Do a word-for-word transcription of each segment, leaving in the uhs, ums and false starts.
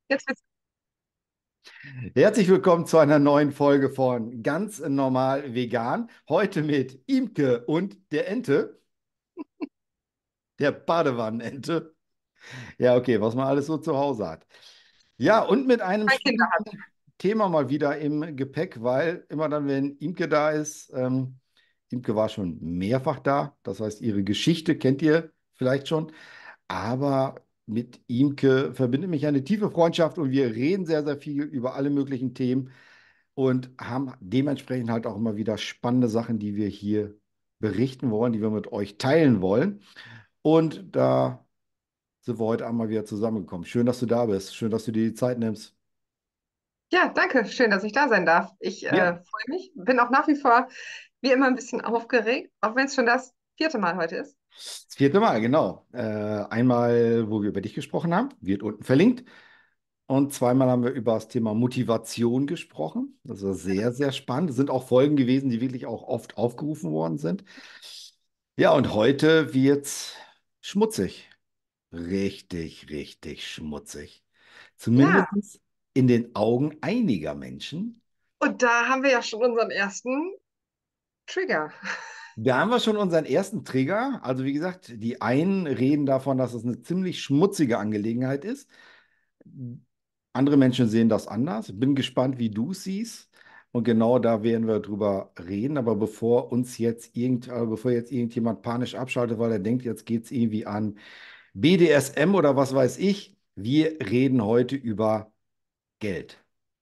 Jetzt wird's. Herzlich willkommen zu einer neuen Folge von Ganz normal vegan. Heute mit Imke und der Ente, der Badewannenente. Ja, okay, was man alles so zu Hause hat. Ja, und mit einem Zwei Kinder spannenden hat. Thema mal wieder im Gepäck, weil immer dann, wenn Imke da ist, ähm, Imke war schon mehrfach da, das heißt, ihre Geschichte kennt ihr vielleicht schon, aber mit Imke verbindet mich eine tiefe Freundschaft und wir reden sehr, sehr viel über alle möglichen Themen und haben dementsprechend halt auch immer wieder spannende Sachen, die wir hier berichten wollen, die wir mit euch teilen wollen. Und da sind wir heute einmal wieder zusammengekommen. Schön, dass du da bist. Schön, dass du dir die Zeit nimmst. Ja, danke. Schön, dass ich da sein darf. Ich Ja, äh, freue mich. Bin auch nach wie vor wie immer ein bisschen aufgeregt, auch wenn es schon das vierte Mal heute ist. das vierte Mal, genau. Äh, einmal, wo wir über dich gesprochen haben, wird unten verlinkt. Und zweimal haben wir über das Thema Motivation gesprochen. Das war sehr, sehr spannend. Es sind auch Folgen gewesen, die wirklich auch oft aufgerufen worden sind. Ja, und heute wird's schmutzig. Richtig, richtig schmutzig. Ja, Zumindest in den Augen einiger Menschen. und da haben wir ja schon unseren ersten Trigger. Da haben wir schon unseren ersten Trigger. Also wie gesagt, die einen reden davon, dass es eine ziemlich schmutzige Angelegenheit ist. Andere Menschen sehen das anders. Bin gespannt, wie du es siehst. Und genau da werden wir drüber reden. Aber bevor uns jetzt irgend, äh, bevor jetzt irgendjemand panisch abschaltet, weil er denkt, jetzt geht es irgendwie an B D S M oder was weiß ich, wir reden heute über Geld.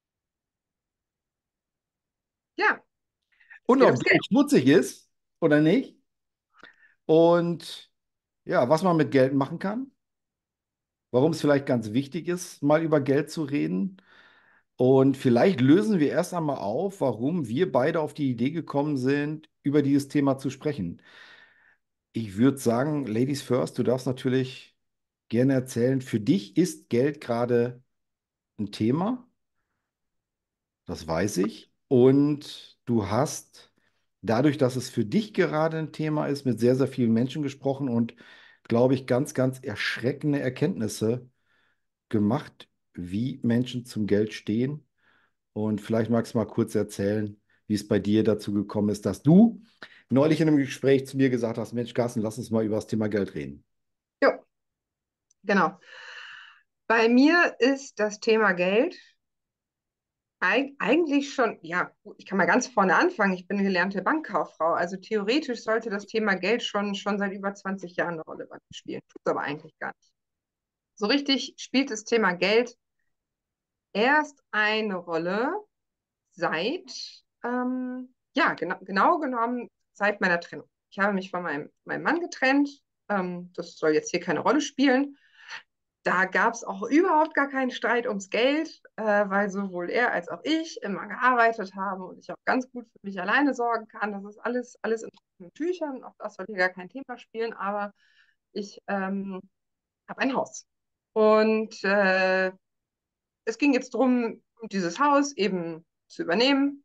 Ja, es Und geht ob ums Geld. Geld schmutzig ist oder nicht. Und ja, was man mit Geld machen kann. Warum es vielleicht ganz wichtig ist, mal über Geld zu reden. Und vielleicht lösen wir erst einmal auf, warum wir beide auf die Idee gekommen sind, über dieses Thema zu sprechen. Ich würde sagen, Ladies first, du darfst natürlich gerne erzählen, für dich ist Geld gerade ein Thema, das weiß ich. Und du hast dadurch, dass es für dich gerade ein Thema ist, mit sehr, sehr vielen Menschen gesprochen und, glaube ich, ganz, ganz erschreckende Erkenntnisse gemacht, wie Menschen zum Geld stehen. Und vielleicht magst du mal kurz erzählen, wie es bei dir dazu gekommen ist, dass du neulich in einem Gespräch zu mir gesagt hast, Mensch, Carsten, lass uns mal über das Thema Geld reden. Jo, genau. Bei mir ist das Thema Geld eig eigentlich schon, ja, gut, ich kann mal ganz vorne anfangen. Ich bin gelernte Bankkauffrau. Also theoretisch sollte das Thema Geld schon, schon seit über zwanzig Jahren eine Rolle bei mir spielen. Tut es aber eigentlich gar nicht. So richtig spielt das Thema Geld erst eine Rolle seit, ähm, ja, genau, genau genommen seit meiner Trennung. Ich habe mich von meinem, meinem Mann getrennt. Ähm, das soll jetzt hier keine Rolle spielen. Da gab es auch überhaupt gar keinen Streit ums Geld, äh, weil sowohl er als auch ich immer gearbeitet haben und ich auch ganz gut für mich alleine sorgen kann. Das ist alles, alles in trockenen Tüchern. Auch das soll hier gar kein Thema spielen, aber ich ähm, habe ein Haus. Und äh, es ging jetzt darum, dieses Haus eben zu übernehmen.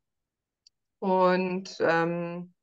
Und ähm,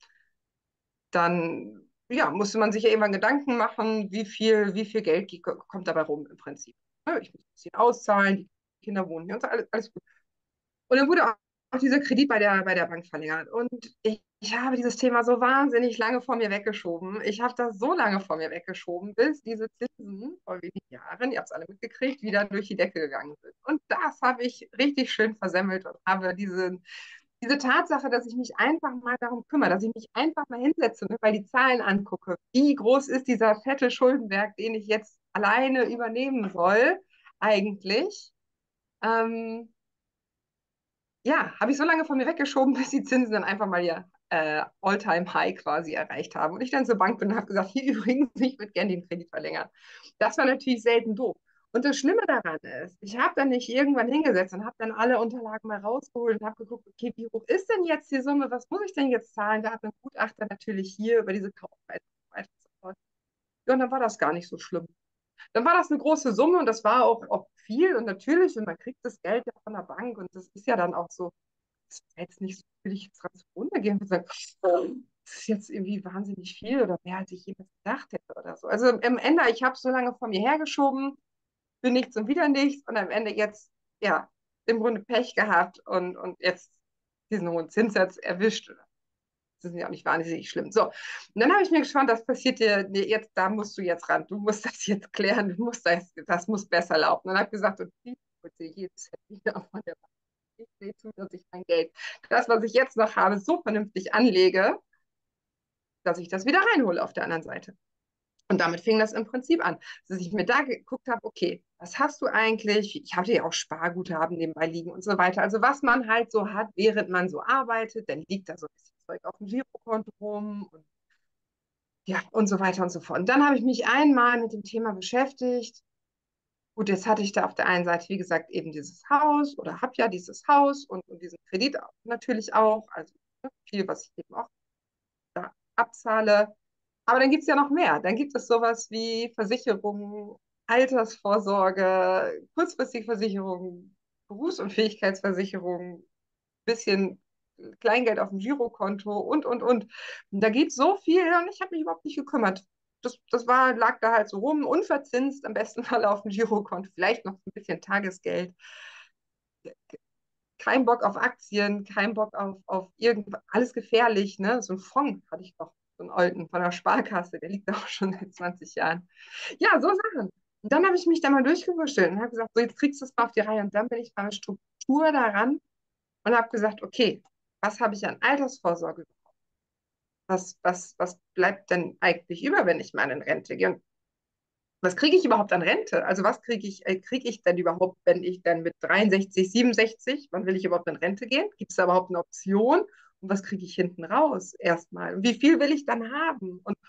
dann ja, musste man sich ja irgendwann Gedanken machen, wie viel, wie viel Geld kommt dabei rum im Prinzip. Ne, ich muss ein bisschen auszahlen, die Kinder wohnen hier und so, alles, alles gut. Und dann wurde auch, auch dieser Kredit bei der, bei der Bank verlängert. Und ich, ich habe dieses Thema so wahnsinnig lange vor mir weggeschoben. Ich habe das so lange vor mir weggeschoben, bis diese Zinsen vor wenigen Jahren, ihr habt es alle mitgekriegt, wieder durch die Decke gegangen sind. Und das habe ich richtig schön versemmelt und habe diese diese Tatsache, dass ich mich einfach mal darum kümmere, dass ich mich einfach mal hinsetze und mal die Zahlen angucke. Wie groß ist dieser fette Schuldenberg, den ich jetzt alleine übernehmen soll, eigentlich? Ähm, ja, habe ich so lange von mir weggeschoben, bis die Zinsen dann einfach mal ihr äh, All-Time-High quasi erreicht haben. Und ich dann zur Bank bin und habe gesagt, hier übrigens, ich würde gerne den Kredit verlängern. Das war natürlich selten doof. Und das Schlimme daran ist, ich habe dann nicht irgendwann hingesetzt und habe dann alle Unterlagen mal rausgeholt und habe geguckt, okay, wie hoch ist denn jetzt die Summe? Was muss ich denn jetzt zahlen? Da hat ein Gutachter natürlich hier über diese Kaufpreise und so weiter und so fort. Ja, und dann war das gar nicht so schlimm. Dann war das eine große Summe und das war auch, auch viel und natürlich, und man kriegt das Geld ja von der Bank und das ist ja dann auch so, das ist jetzt nicht so, will ich jetzt ganz runtergehen und sagen, das ist jetzt irgendwie wahnsinnig viel oder mehr, als ich jemals gedacht hätte oder so. Also im Ende, ich habe es so lange vor mir hergeschoben, für nichts und wieder nichts und am Ende jetzt, ja, im Grunde Pech gehabt und, und jetzt diesen hohen Zinssatz erwischt. Das ist ja auch nicht wahnsinnig schlimm. So, und dann habe ich mir geschaut, das passiert dir nee, jetzt, da musst du jetzt ran. Du musst das jetzt klären, du musst das, das muss besser laufen. Und dann habe ich gesagt, und ich hole jedes Handy von der Bank. Ich sehe zu, dass ich mein Geld, das, was ich jetzt noch habe, so vernünftig anlege, dass ich das wieder reinhole auf der anderen Seite. Und damit fing das im Prinzip an, dass ich mir da geguckt habe, okay, was hast du eigentlich? Ich hatte ja auch Sparguthaben nebenbei liegen und so weiter. Also was man halt so hat, während man so arbeitet, dann liegt da so ein bisschen Zeug auf dem Girokonto rum und ja, und so weiter und so fort. Und dann habe ich mich einmal mit dem Thema beschäftigt. Gut, jetzt hatte ich da auf der einen Seite, wie gesagt, eben dieses Haus oder habe ja dieses Haus und, und diesen Kredit natürlich auch. Also ne, viel, was ich eben auch da abzahle. Aber dann gibt es ja noch mehr. Dann gibt es sowas wie Versicherungen, Altersvorsorge, kurzfristige Versicherungen, Berufsunfähigkeitsversicherung, bisschen Kleingeld auf dem Girokonto und, und, und. Und da gibt es so viel und ich habe mich überhaupt nicht gekümmert. Das, das war, lag da halt so rum, unverzinst, am besten Fall auf dem Girokonto, vielleicht noch ein bisschen Tagesgeld. Kein Bock auf Aktien, kein Bock auf, auf irgendwas, alles gefährlich, ne? So ein Fonds hatte ich doch, so einen alten von der Sparkasse, der liegt auch schon seit zwanzig Jahren. Ja, so Sachen. Und dann habe ich mich da mal durchgewurschtelt und habe gesagt, so jetzt kriegst du es mal auf die Reihe. Und dann bin ich mal Struktur daran und habe gesagt, okay, was habe ich an Altersvorsorge? Was, was, was bleibt denn eigentlich über, wenn ich mal in Rente gehe? Und was kriege ich überhaupt an Rente? Also was kriege ich, äh, kriege ich denn überhaupt, wenn ich dann mit dreiundsechzig, siebenundsechzig, wann will ich überhaupt in Rente gehen? Gibt es da überhaupt eine Option? Und was kriege ich hinten raus erstmal? Und wie viel will ich dann haben? Und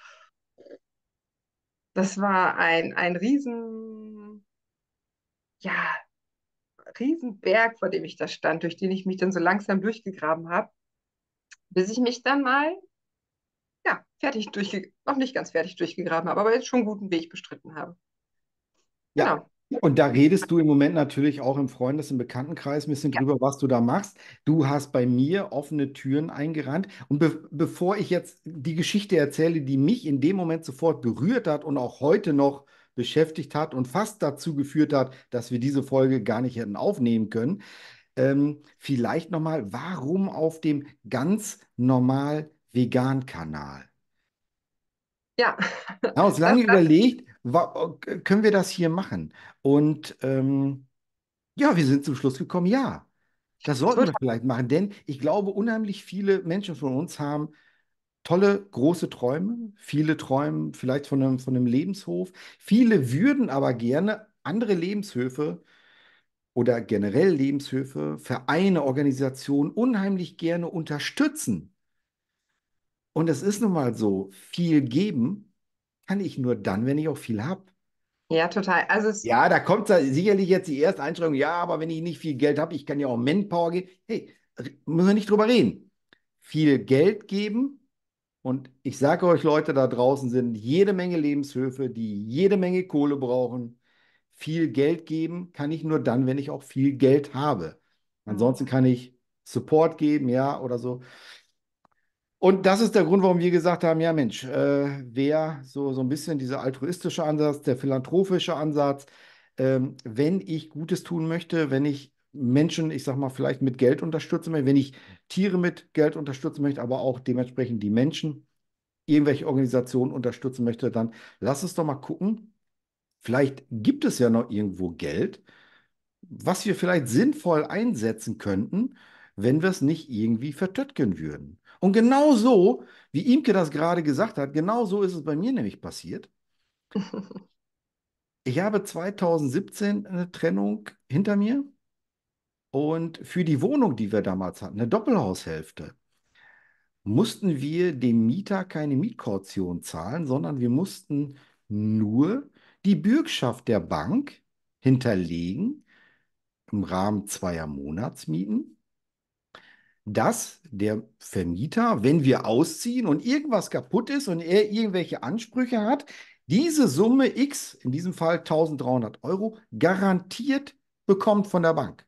das war ein, ein riesen, ja, Riesenberg, vor dem ich da stand, durch den ich mich dann so langsam durchgegraben habe, bis ich mich dann mal, ja, fertig durchge, noch nicht ganz fertig durchgegraben habe, aber jetzt schon einen guten Weg bestritten habe. Ja, Genau. und da redest du im Moment natürlich auch im Freundes- und Bekanntenkreis ein bisschen Ja. drüber, was du da machst. Du hast bei mir offene Türen eingerannt. Und be bevor ich jetzt die Geschichte erzähle, die mich in dem Moment sofort berührt hat und auch heute noch beschäftigt hat und fast dazu geführt hat, dass wir diese Folge gar nicht hätten aufnehmen können, ähm, vielleicht nochmal, warum auf dem ganz normal Vegan-Kanal? Ja, Wir haben uns das, lange das überlegt, wa- können wir das hier machen? Und ähm, ja, wir sind zum Schluss gekommen, ja, das sollten wir total. vielleicht machen, denn ich glaube, unheimlich viele Menschen von uns haben tolle, große Träume. Viele träumen vielleicht von einem, von einem Lebenshof. Viele würden aber gerne andere Lebenshöfe oder generell Lebenshöfe, Vereine, Organisationen unheimlich gerne unterstützen. Und es ist nun mal so, viel geben kann ich nur dann, wenn ich auch viel habe. Ja, total. Also es, Ja, da kommt da sicherlich jetzt die erste Einschränkung. Ja, aber wenn ich nicht viel Geld habe, ich kann ja auch Manpower geben. Hey, r- müssen wir nicht drüber reden. Viel Geld geben. Und ich sage euch, Leute, da draußen sind jede Menge Lebenshöfe, die jede Menge Kohle brauchen. Viel Geld geben kann ich nur dann, wenn ich auch viel Geld habe. Ansonsten hm, kann ich Support geben, ja, oder so. Und das ist der Grund, warum wir gesagt haben, ja Mensch, äh, wer so, so ein bisschen dieser altruistische Ansatz, der philanthropische Ansatz, ähm, wenn ich Gutes tun möchte, wenn ich Menschen, ich sag mal, vielleicht mit Geld unterstützen möchte, wenn ich Tiere mit Geld unterstützen möchte, aber auch dementsprechend die Menschen, irgendwelche Organisationen unterstützen möchte, dann lass uns doch mal gucken. Vielleicht gibt es ja noch irgendwo Geld, was wir vielleicht sinnvoll einsetzen könnten, wenn wir es nicht irgendwie vertötteln würden. Und genau so, wie Imke das gerade gesagt hat, genau so ist es bei mir nämlich passiert. Ich habe zweitausendsiebzehn eine Trennung hinter mir und für die Wohnung, die wir damals hatten, eine Doppelhaushälfte, mussten wir dem Mieter keine Mietkaution zahlen, sondern wir mussten nur die Bürgschaft der Bank hinterlegen im Rahmen zweier Monatsmieten, dass der Vermieter, wenn wir ausziehen und irgendwas kaputt ist und er irgendwelche Ansprüche hat, diese Summe X, in diesem Fall dreizehnhundert Euro, garantiert bekommt von der Bank.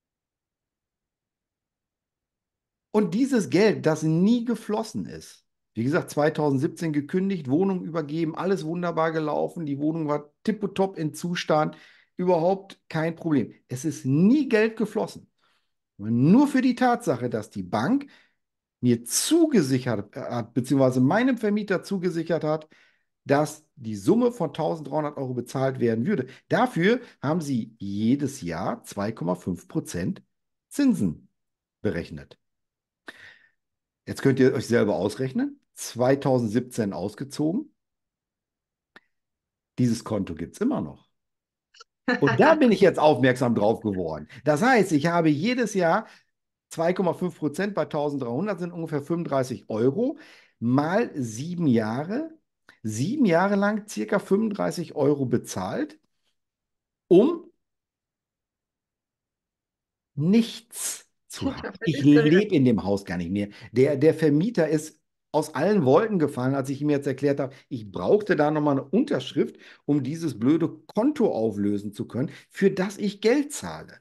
Und dieses Geld, das nie geflossen ist, Wie gesagt, zweitausendsiebzehn gekündigt, Wohnung übergeben, alles wunderbar gelaufen. Die Wohnung war tipptopp in Zustand, überhaupt kein Problem. Es ist nie Geld geflossen. Nur für die Tatsache, dass die Bank mir zugesichert hat, beziehungsweise meinem Vermieter zugesichert hat, dass die Summe von dreizehnhundert Euro bezahlt werden würde. Dafür haben sie jedes Jahr zwei Komma fünf Prozent Zinsen berechnet. Jetzt könnt ihr euch selber ausrechnen. zweitausendsiebzehn ausgezogen. Dieses Konto gibt es immer noch. Und da bin ich jetzt aufmerksam drauf geworden. Das heißt, ich habe jedes Jahr zwei Komma fünf Prozent bei dreizehnhundert sind ungefähr fünfunddreißig Euro mal sieben Jahre. Sieben Jahre lang circa fünfunddreißig Euro bezahlt, um nichts zu haben. Ja, für Ich nichts im Leben. lebe in dem Haus gar nicht mehr. Der, der Vermieter ist aus allen Wolken gefallen, als ich ihm jetzt erklärt habe, ich brauchte da nochmal eine Unterschrift, um dieses blöde Konto auflösen zu können, für das ich Geld zahle.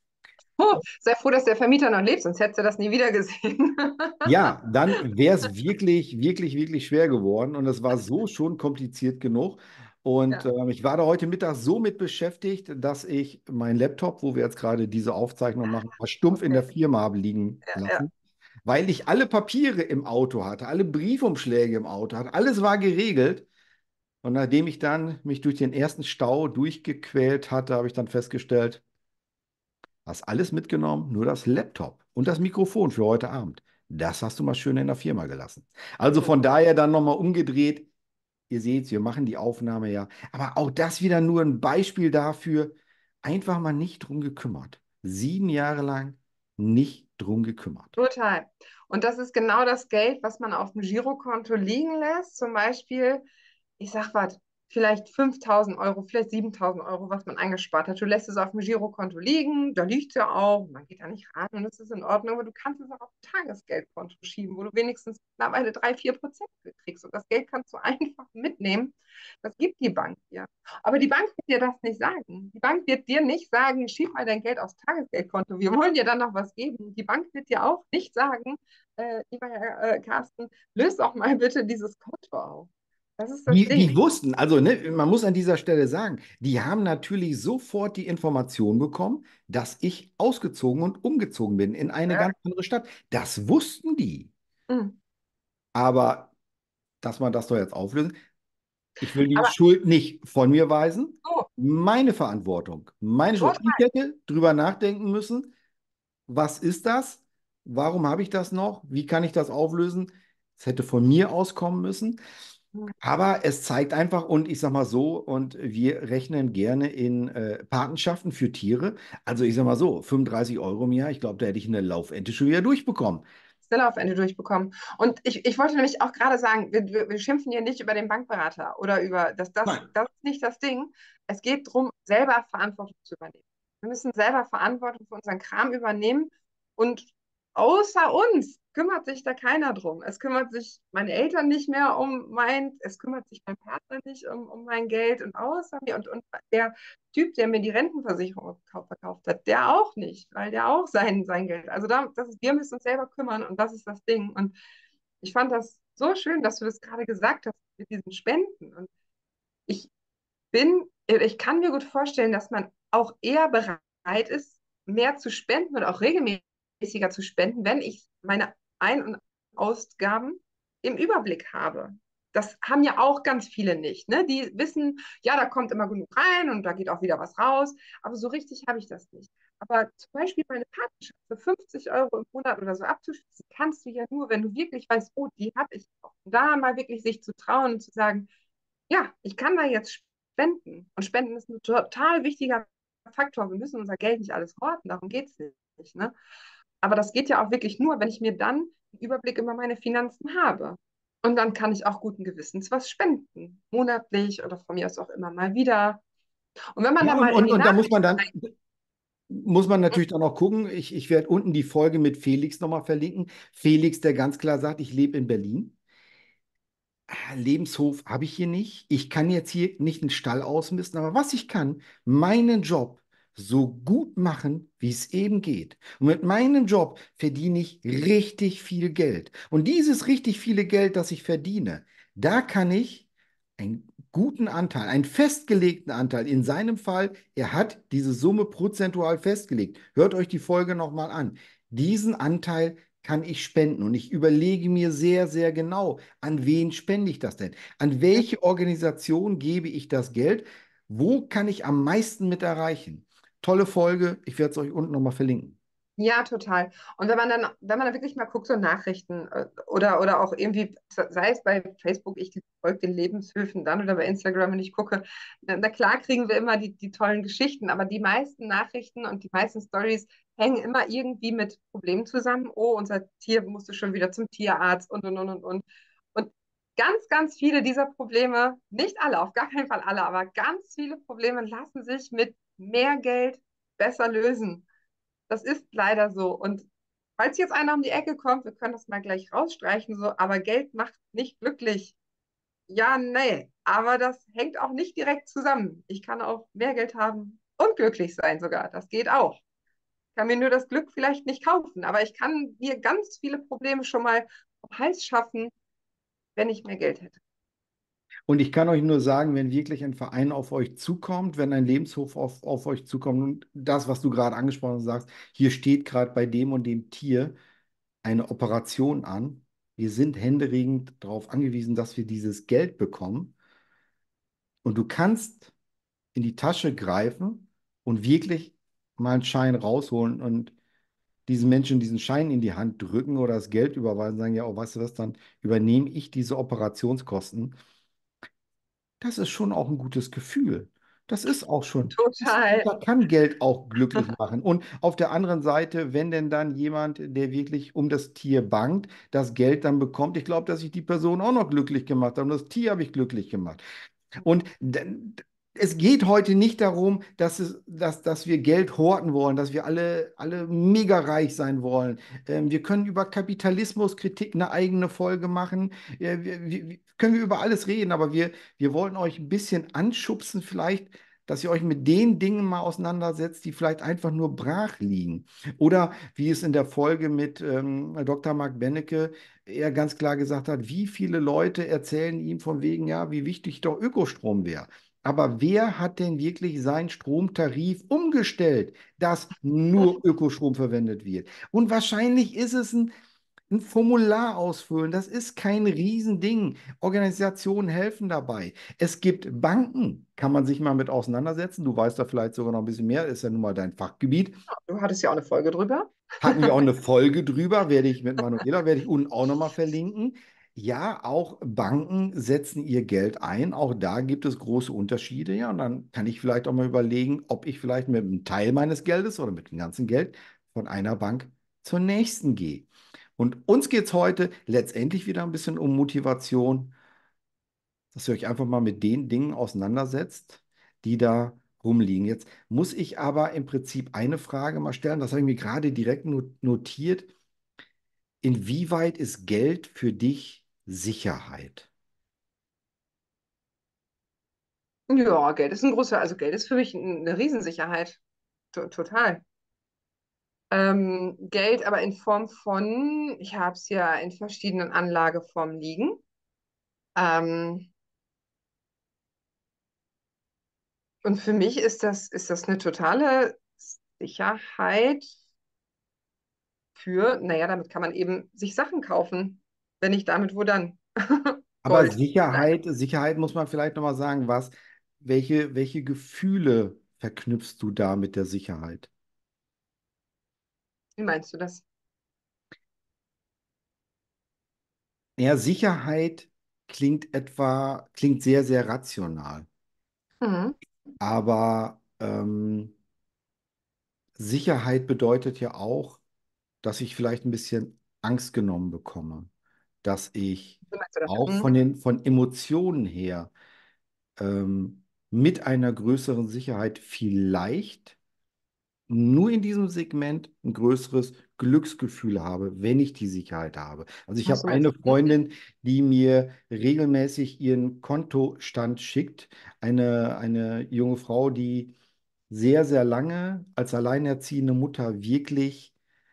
Oh, sei froh, dass der Vermieter noch lebt, sonst hättest du das nie wieder gesehen. Ja, dann wäre es wirklich, wirklich, wirklich schwer geworden und es war so schon kompliziert genug. Und Ja, ähm, ich war da heute Mittag so mit beschäftigt, dass ich meinen Laptop, wo wir jetzt gerade diese Aufzeichnung machen, mal stumpf in okay. der Firma habe liegen Ja, ja. lassen, weil ich alle Papiere im Auto hatte, alle Briefumschläge im Auto hatte, alles war geregelt. Und nachdem ich dann mich durch den ersten Stau durchgequält hatte, habe ich dann festgestellt, hast alles mitgenommen, nur das Laptop und das Mikrofon für heute Abend. Das hast du mal schön in der Firma gelassen. Also Oh, von daher dann nochmal umgedreht. Ihr seht, wir machen die Aufnahme ja. Aber auch das wieder nur ein Beispiel dafür, einfach mal nicht drum gekümmert. Sieben Jahre lang nicht drum gekümmert. total. Und das ist genau das Geld, was man auf dem Girokonto liegen lässt. Zum Beispiel, ich sag was, vielleicht fünftausend Euro, vielleicht siebentausend Euro, was man eingespart hat. Du lässt es auf dem Girokonto liegen, da liegt es ja auch, man geht da nicht ran und es ist in Ordnung, aber du kannst es auch auf ein Tagesgeldkonto schieben, wo du wenigstens mittlerweile drei, vier Prozent kriegst. Und das Geld kannst du einfach mitnehmen. Das gibt die Bank dir. Aber die Bank wird dir das nicht sagen. Die Bank wird dir nicht sagen, schieb mal dein Geld aufs Tagesgeldkonto. Wir wollen dir dann noch was geben. Die Bank wird dir auch nicht sagen, äh, lieber Herr äh, Carsten, löst doch mal bitte dieses Konto auf. Das ist das Die, Ding. die wussten, also ne, man muss an dieser Stelle sagen, die haben natürlich sofort die Information bekommen, dass ich ausgezogen und umgezogen bin in eine Ja. ganz andere Stadt. Das wussten die. Mhm. Aber dass man das doch jetzt auflösen, ich will die Aber Schuld nicht von mir weisen. so, Meine Verantwortung, meine Schuld. Ich total. hätte drüber nachdenken müssen, was ist das? Warum habe ich das noch? Wie kann ich das auflösen? Es hätte von mir auskommen müssen. Mhm. Aber es zeigt einfach, und ich sag mal so, und wir rechnen gerne in äh, Patenschaften für Tiere. Also ich sag mal so, fünfunddreißig Euro im Jahr, ich glaube, da hätte ich eine Laufente schon wieder durchbekommen. Schneller auf Ende durchbekommen. Und ich, ich wollte nämlich auch gerade sagen, wir, wir, wir schimpfen hier nicht über den Bankberater oder über das, das, Nein. das ist nicht das Ding. Es geht darum, selber Verantwortung zu übernehmen. Wir müssen selber Verantwortung für unseren Kram übernehmen und außer uns kümmert sich da keiner drum. Es kümmert sich meine Eltern nicht mehr um mein, es kümmert sich mein Partner nicht um, um mein Geld und außer mir und, und der Typ, der mir die Rentenversicherung verkauft hat, der auch nicht, weil der auch sein, sein Geld. Also da, das ist, wir müssen uns selber kümmern und das ist das Ding. Und ich fand das so schön, dass du das gerade gesagt hast mit diesen Spenden. Und ich bin, ich kann mir gut vorstellen, dass man auch eher bereit ist, mehr zu spenden oder auch regelmäßiger zu spenden, wenn ich meine Ein- und Ausgaben im Überblick habe. Das haben ja auch ganz viele nicht. Ne? Die wissen, ja, da kommt immer genug rein und da geht auch wieder was raus. Aber so richtig habe ich das nicht. Aber zum Beispiel meine Patenschaft für fünfzig Euro im Monat oder so abzuschließen, kannst du ja nur, wenn du wirklich weißt, oh, die habe ich auch. Und da mal wirklich sich zu trauen und zu sagen, ja, ich kann da jetzt spenden. Und Spenden ist ein total wichtiger Faktor. Wir müssen unser Geld nicht alles horten, darum geht es nicht. Ne? Aber das geht ja auch wirklich nur, wenn ich mir dann einen Überblick über meine Finanzen habe. Und dann kann ich auch guten Gewissens was spenden. Monatlich oder von mir aus auch immer mal wieder. Und wenn man Ja, dann und, mal in und, die und da muss man Nachrichten dann, muss man natürlich dann auch gucken. Ich, ich werde unten die Folge mit Felix nochmal verlinken. Felix, der ganz klar sagt, ich lebe in Berlin. Ah, Lebenshof habe ich hier nicht. Ich kann jetzt hier nicht einen Stall ausmisten, aber was ich kann, meinen Job so gut machen, wie es eben geht. Und mit meinem Job verdiene ich richtig viel Geld. Und dieses richtig viele Geld, das ich verdiene, da kann ich einen guten Anteil, einen festgelegten Anteil, in seinem Fall, er hat diese Summe prozentual festgelegt. Hört euch die Folge nochmal an. Diesen Anteil kann ich spenden und ich überlege mir sehr, sehr genau, an wen spende ich das denn? An welche Organisation gebe ich das Geld? Wo kann ich am meisten mit erreichen? Tolle Folge. Ich werde es euch unten nochmal verlinken. Ja, total. Und wenn man dann, wenn man dann wirklich mal guckt, so Nachrichten äh, oder, oder auch irgendwie, sei es bei Facebook, ich folge den Lebenshöfen dann oder bei Instagram, wenn ich gucke, na, na klar kriegen wir immer die, die tollen Geschichten, aber die meisten Nachrichten und die meisten Stories hängen immer irgendwie mit Problemen zusammen. Oh, unser Tier musste schon wieder zum Tierarzt und, und, und, und, und. Und ganz, ganz viele dieser Probleme, nicht alle, auf gar keinen Fall alle, aber ganz viele Probleme lassen sich mit mehr Geld besser lösen. Das ist leider so. Und falls jetzt einer um die Ecke kommt, wir können das mal gleich rausstreichen, so, aber Geld macht nicht glücklich. Ja, nee, aber das hängt auch nicht direkt zusammen. Ich kann auch mehr Geld haben und glücklich sein sogar. Das geht auch. Ich kann mir nur das Glück vielleicht nicht kaufen, aber ich kann mir ganz viele Probleme schon mal vom Hals schaffen, wenn ich mehr Geld hätte. Und ich kann euch nur sagen, wenn wirklich ein Verein auf euch zukommt, wenn ein Lebenshof auf, auf euch zukommt und das, was du gerade angesprochen hast, sagst, hier steht gerade bei dem und dem Tier eine Operation an. Wir sind händeringend darauf angewiesen, dass wir dieses Geld bekommen. Und du kannst in die Tasche greifen und wirklich mal einen Schein rausholen und diesen Menschen diesen Schein in die Hand drücken oder das Geld überweisen, sagen, ja, oh, weißt du was, dann übernehme ich diese Operationskosten. Das ist schon auch ein gutes Gefühl. Das ist auch schon, das, Total. da kann Geld auch glücklich machen. Und auf der anderen Seite, wenn denn dann jemand, der wirklich um das Tier bangt, das Geld dann bekommt, ich glaube, dass ich die Person auch noch glücklich gemacht habe und das Tier habe ich glücklich gemacht. Und d- es geht heute nicht darum, dass, es, dass, dass wir Geld horten wollen, dass wir alle, alle mega reich sein wollen. Ähm, wir können über Kapitalismuskritik eine eigene Folge machen. Ja, wir, wir, können wir über alles reden, aber wir, wir wollen euch ein bisschen anschubsen, vielleicht, dass ihr euch mit den Dingen mal auseinandersetzt, die vielleicht einfach nur brach liegen. Oder wie es in der Folge mit ähm, Doktor Mark Benecke er ganz klar gesagt hat, wie viele Leute erzählen ihm von wegen, ja, wie wichtig doch Ökostrom wäre. Aber wer hat denn wirklich seinen Stromtarif umgestellt, dass nur Ökostrom verwendet wird? Und wahrscheinlich ist es ein, ein Formular ausfüllen. Das ist kein Riesending. Organisationen helfen dabei. Es gibt Banken, kann man sich mal mit auseinandersetzen. Du weißt da vielleicht sogar noch ein bisschen mehr, ist ja nun mal dein Fachgebiet. Du hattest ja auch eine Folge drüber. Hatten wir auch eine Folge drüber, werde ich mit Manuela, werde ich unten auch nochmal verlinken. Ja, auch Banken setzen ihr Geld ein. Auch da gibt es große Unterschiede. Ja, und dann kann ich vielleicht auch mal überlegen, ob ich vielleicht mit einem Teil meines Geldes oder mit dem ganzen Geld von einer Bank zur nächsten gehe. Und uns geht es heute letztendlich wieder ein bisschen um Motivation, dass ihr euch einfach mal mit den Dingen auseinandersetzt, die da rumliegen. Jetzt muss ich aber im Prinzip eine Frage mal stellen, das habe ich mir gerade direkt no- notiert. Inwieweit ist Geld für dich Sicherheit? Ja, Geld ist ein großer, also Geld ist für mich eine Riesensicherheit. To- Total. Ähm, Geld aber in Form von, ich habe es ja in verschiedenen Anlageformen liegen. Ähm, und für mich ist das, ist das eine totale Sicherheit für, naja, damit kann man eben sich Sachen kaufen. Wenn nicht damit, wo dann? Aber Gold. Nein, Sicherheit, Sicherheit muss man vielleicht nochmal sagen, was, welche, welche Gefühle verknüpfst du da mit der Sicherheit? wie meinst du das? Ja, Sicherheit klingt etwa, klingt sehr, sehr rational. Mhm. Aber ähm, Sicherheit bedeutet ja auch, dass ich vielleicht ein bisschen Angst genommen bekomme, dass ich Wie meinst du das? auch Mhm. von den von Emotionen her ähm, mit einer größeren Sicherheit vielleicht nur in diesem Segment ein größeres Glücksgefühl habe, wenn ich die Sicherheit habe. Also ich Ach habe so. eine Mhm. Freundin, die mir regelmäßig ihren Kontostand schickt, eine, eine junge Frau, die sehr, sehr lange als alleinerziehende Mutter wirklich,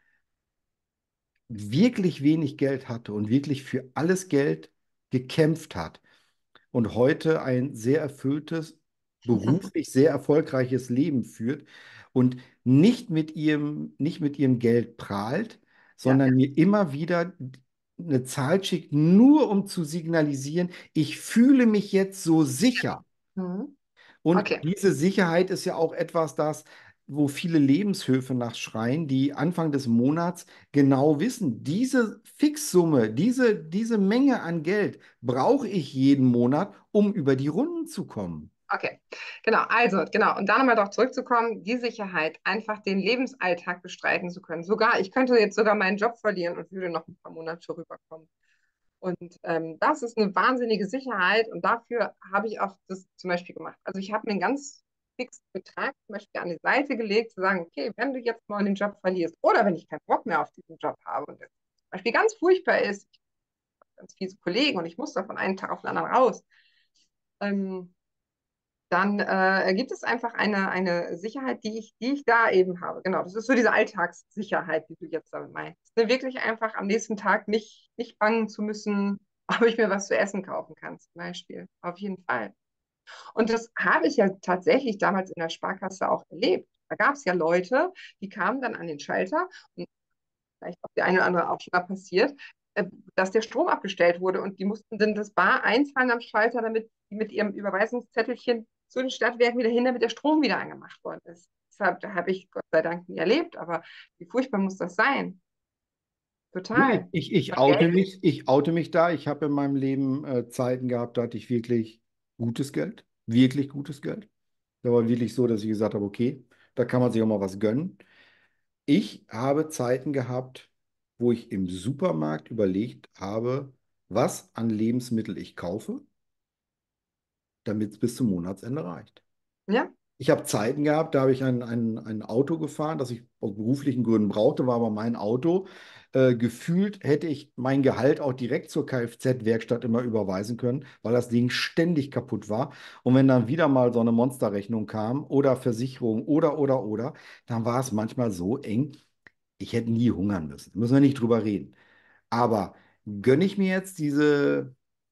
wirklich wenig Geld hatte und wirklich für alles Geld gekämpft hat und heute ein sehr erfülltes, beruflich sehr erfolgreiches Leben führt und nicht mit ihrem, nicht mit ihrem Geld prahlt, Ja. sondern mir immer wieder eine Zahl schickt, nur um zu signalisieren, ich fühle mich jetzt so sicher. Mhm. Und Okay, diese Sicherheit ist ja auch etwas, das, wo viele Lebenshöfe nachschreien, die Anfang des Monats genau wissen, diese Fixsumme, diese, diese Menge an Geld brauche ich jeden Monat, um über die Runden zu kommen. okay. Genau, also, genau. Und da nochmal darauf zurückzukommen, die Sicherheit, einfach den Lebensalltag bestreiten zu können. Sogar, ich könnte jetzt sogar meinen Job verlieren und würde noch ein paar Monate rüberkommen. Und ähm, das ist eine wahnsinnige Sicherheit und dafür habe ich auch das zum Beispiel gemacht. Also ich habe mir einen ganz fixen Betrag zum Beispiel an die Seite gelegt, zu sagen, okay, wenn du jetzt mal den Job verlierst oder wenn ich keinen Bock mehr auf diesen Job habe und das zum Beispiel ganz furchtbar ist, ich habe ganz viele Kollegen und ich muss da von einem Tag auf den anderen raus, ähm, dann äh, gibt es einfach eine, eine Sicherheit, die ich, die ich da eben habe. Genau, das ist so diese Alltagssicherheit, die du jetzt damit meinst. Ne, wirklich einfach am nächsten Tag nicht, nicht bangen zu müssen, ob ich mir was zu essen kaufen kann, zum Beispiel. Auf jeden Fall. Und das habe ich ja tatsächlich damals in der Sparkasse auch erlebt. Da gab es ja Leute, die kamen dann an den Schalter und vielleicht auch die eine oder andere auch schon mal passiert, äh, dass der Strom abgestellt wurde und die mussten dann das Bar einzahlen am Schalter, damit die mit ihrem Überweisungszettelchen zu den Stadtwerken wieder hin, damit der Strom wieder angemacht worden ist. Deshalb habe ich Gott sei Dank nie erlebt, aber wie furchtbar muss das sein? Du, ich, Total. ich, ich Und oute Geld, mich, ich oute mich da. Ich habe in meinem Leben äh, Zeiten gehabt, da hatte ich wirklich gutes Geld, wirklich gutes Geld. Da war wirklich so, dass ich gesagt habe, okay, da kann man sich auch mal was gönnen. Ich habe Zeiten gehabt, wo ich im Supermarkt überlegt habe, was an Lebensmittel ich kaufe, damit es bis zum Monatsende reicht. ja, Ich habe Zeiten gehabt, da habe ich ein, ein, ein Auto gefahren, das ich aus beruflichen Gründen brauchte, war aber mein Auto. Äh, gefühlt hätte ich mein Gehalt auch direkt zur Kfz-Werkstatt immer überweisen können, weil das Ding ständig kaputt war. Und wenn dann wieder mal so eine Monsterrechnung kam oder Versicherung oder, oder, oder, dann war es manchmal so eng, ich hätte nie hungern müssen. Müssen wir nicht drüber reden. Aber gönne ich mir jetzt diese,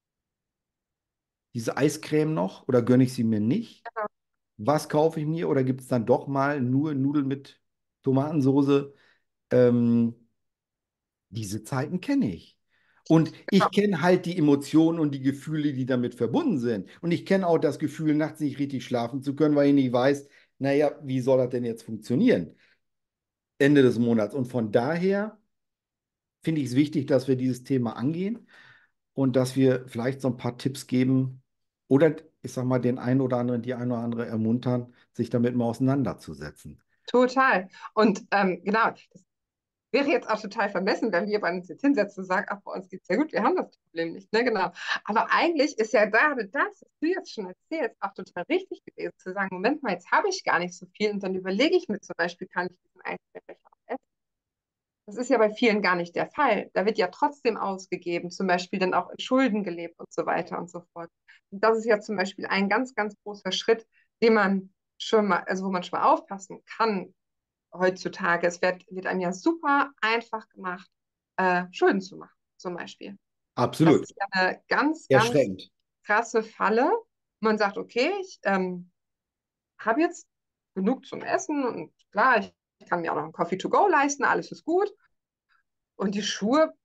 diese Eiscreme noch oder gönne ich sie mir nicht? Was kaufe ich mir? Oder gibt es dann doch mal nur Nudeln mit Tomatensoße? Ähm, diese Zeiten kenne ich. Und ich kenne halt die Emotionen und die Gefühle, die damit verbunden sind. Und ich kenne auch das Gefühl, nachts nicht richtig schlafen zu können, weil ich nicht weiß, naja, wie soll das denn jetzt funktionieren? Ende des Monats. Und von daher finde ich es wichtig, dass wir dieses Thema angehen und dass wir vielleicht so ein paar Tipps geben oder ich sag mal, den einen oder anderen, die eine oder andere ermuntern, sich damit mal auseinanderzusetzen. total. Und ähm, genau, das wäre jetzt auch total vermessen, wenn wir uns jetzt hinsetzen und sagen, ach, bei uns geht's ja gut, wir haben das Problem nicht, ne, genau. Aber eigentlich ist ja gerade das, was du jetzt schon erzählst, auch total richtig gewesen, zu sagen, Moment mal, jetzt habe ich gar nicht so viel und dann überlege ich mir zum Beispiel, kann ich diesen Eisbecher auch essen? Das ist ja bei vielen gar nicht der Fall. Da wird ja trotzdem ausgegeben, zum Beispiel dann auch in Schulden gelebt und so weiter und so fort. Und das ist ja zum Beispiel ein ganz, ganz großer Schritt, den man schon mal, also wo man schon mal aufpassen kann, heutzutage. Es wird, wird einem ja super einfach gemacht, äh, Schulden zu machen, zum Beispiel. Das Absolut. ist ja eine ganz, ganz Erschreckend. krasse Falle. Man sagt, okay, ich ähm, habe jetzt genug zum Essen und klar, ich, ich kann mir auch noch einen Coffee to go leisten, alles ist gut. Und die Schuhe,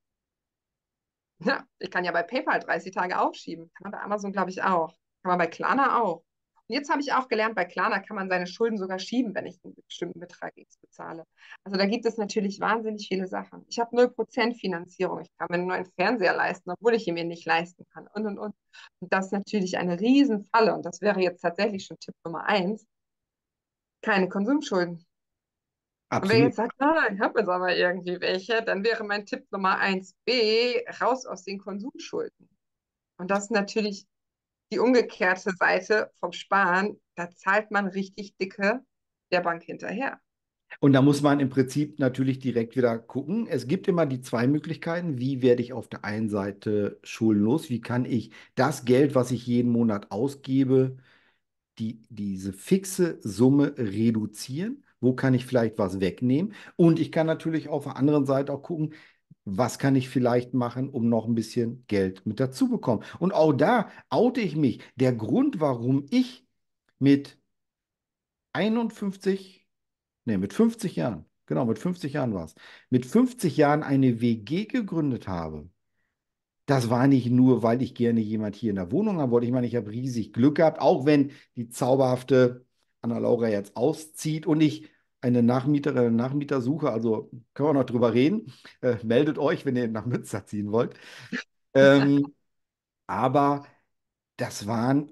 ja, ich kann ja bei PayPal dreißig Tage aufschieben. Kann man bei Amazon, glaube ich, auch. Kann man bei Klarna auch. Und jetzt habe ich auch gelernt, bei Klarna kann man seine Schulden sogar schieben, wenn ich einen bestimmten Betrag X bezahle. Also da gibt es natürlich wahnsinnig viele Sachen. Ich habe null Prozent Finanzierung. Ich kann mir nur einen Fernseher leisten, obwohl ich ihn mir nicht leisten kann. Und, und, und. Und das ist natürlich eine Riesenfalle. Und das wäre jetzt tatsächlich schon Tipp Nummer eins. Keine Konsumschulden. Und wer Absolut. jetzt sagt, ah, ich habe jetzt aber irgendwie welche, dann wäre mein Tipp Nummer eins b, raus aus den Konsumschulden. Und das ist natürlich die umgekehrte Seite vom Sparen. Da zahlt man richtig dicke der Bank hinterher. Und da muss man im Prinzip natürlich direkt wieder gucken. Es gibt immer die zwei Möglichkeiten. Wie werde ich auf der einen Seite schuldenlos? Wie kann ich das Geld, was ich jeden Monat ausgebe, die, diese fixe Summe reduzieren? Wo kann ich vielleicht was wegnehmen? Und ich kann natürlich auf der anderen Seite auch gucken, was kann ich vielleicht machen, um noch ein bisschen Geld mit dazu bekommen. Und auch da oute ich mich. Der Grund, warum ich mit einundfünfzig, nee, mit fünfzig Jahren, genau, mit fünfzig Jahren war es, mit fünfzig Jahren eine W G gegründet habe, das war nicht nur, weil ich gerne jemand hier in der Wohnung haben wollte. Ich meine, ich habe riesig Glück gehabt, auch wenn die zauberhafte Anna-Laura jetzt auszieht und ich eine Nachmieterin, einen Nachmieter suche. Also können wir noch drüber reden. Äh, meldet euch, wenn ihr nach Münster ziehen wollt. Ähm, aber das waren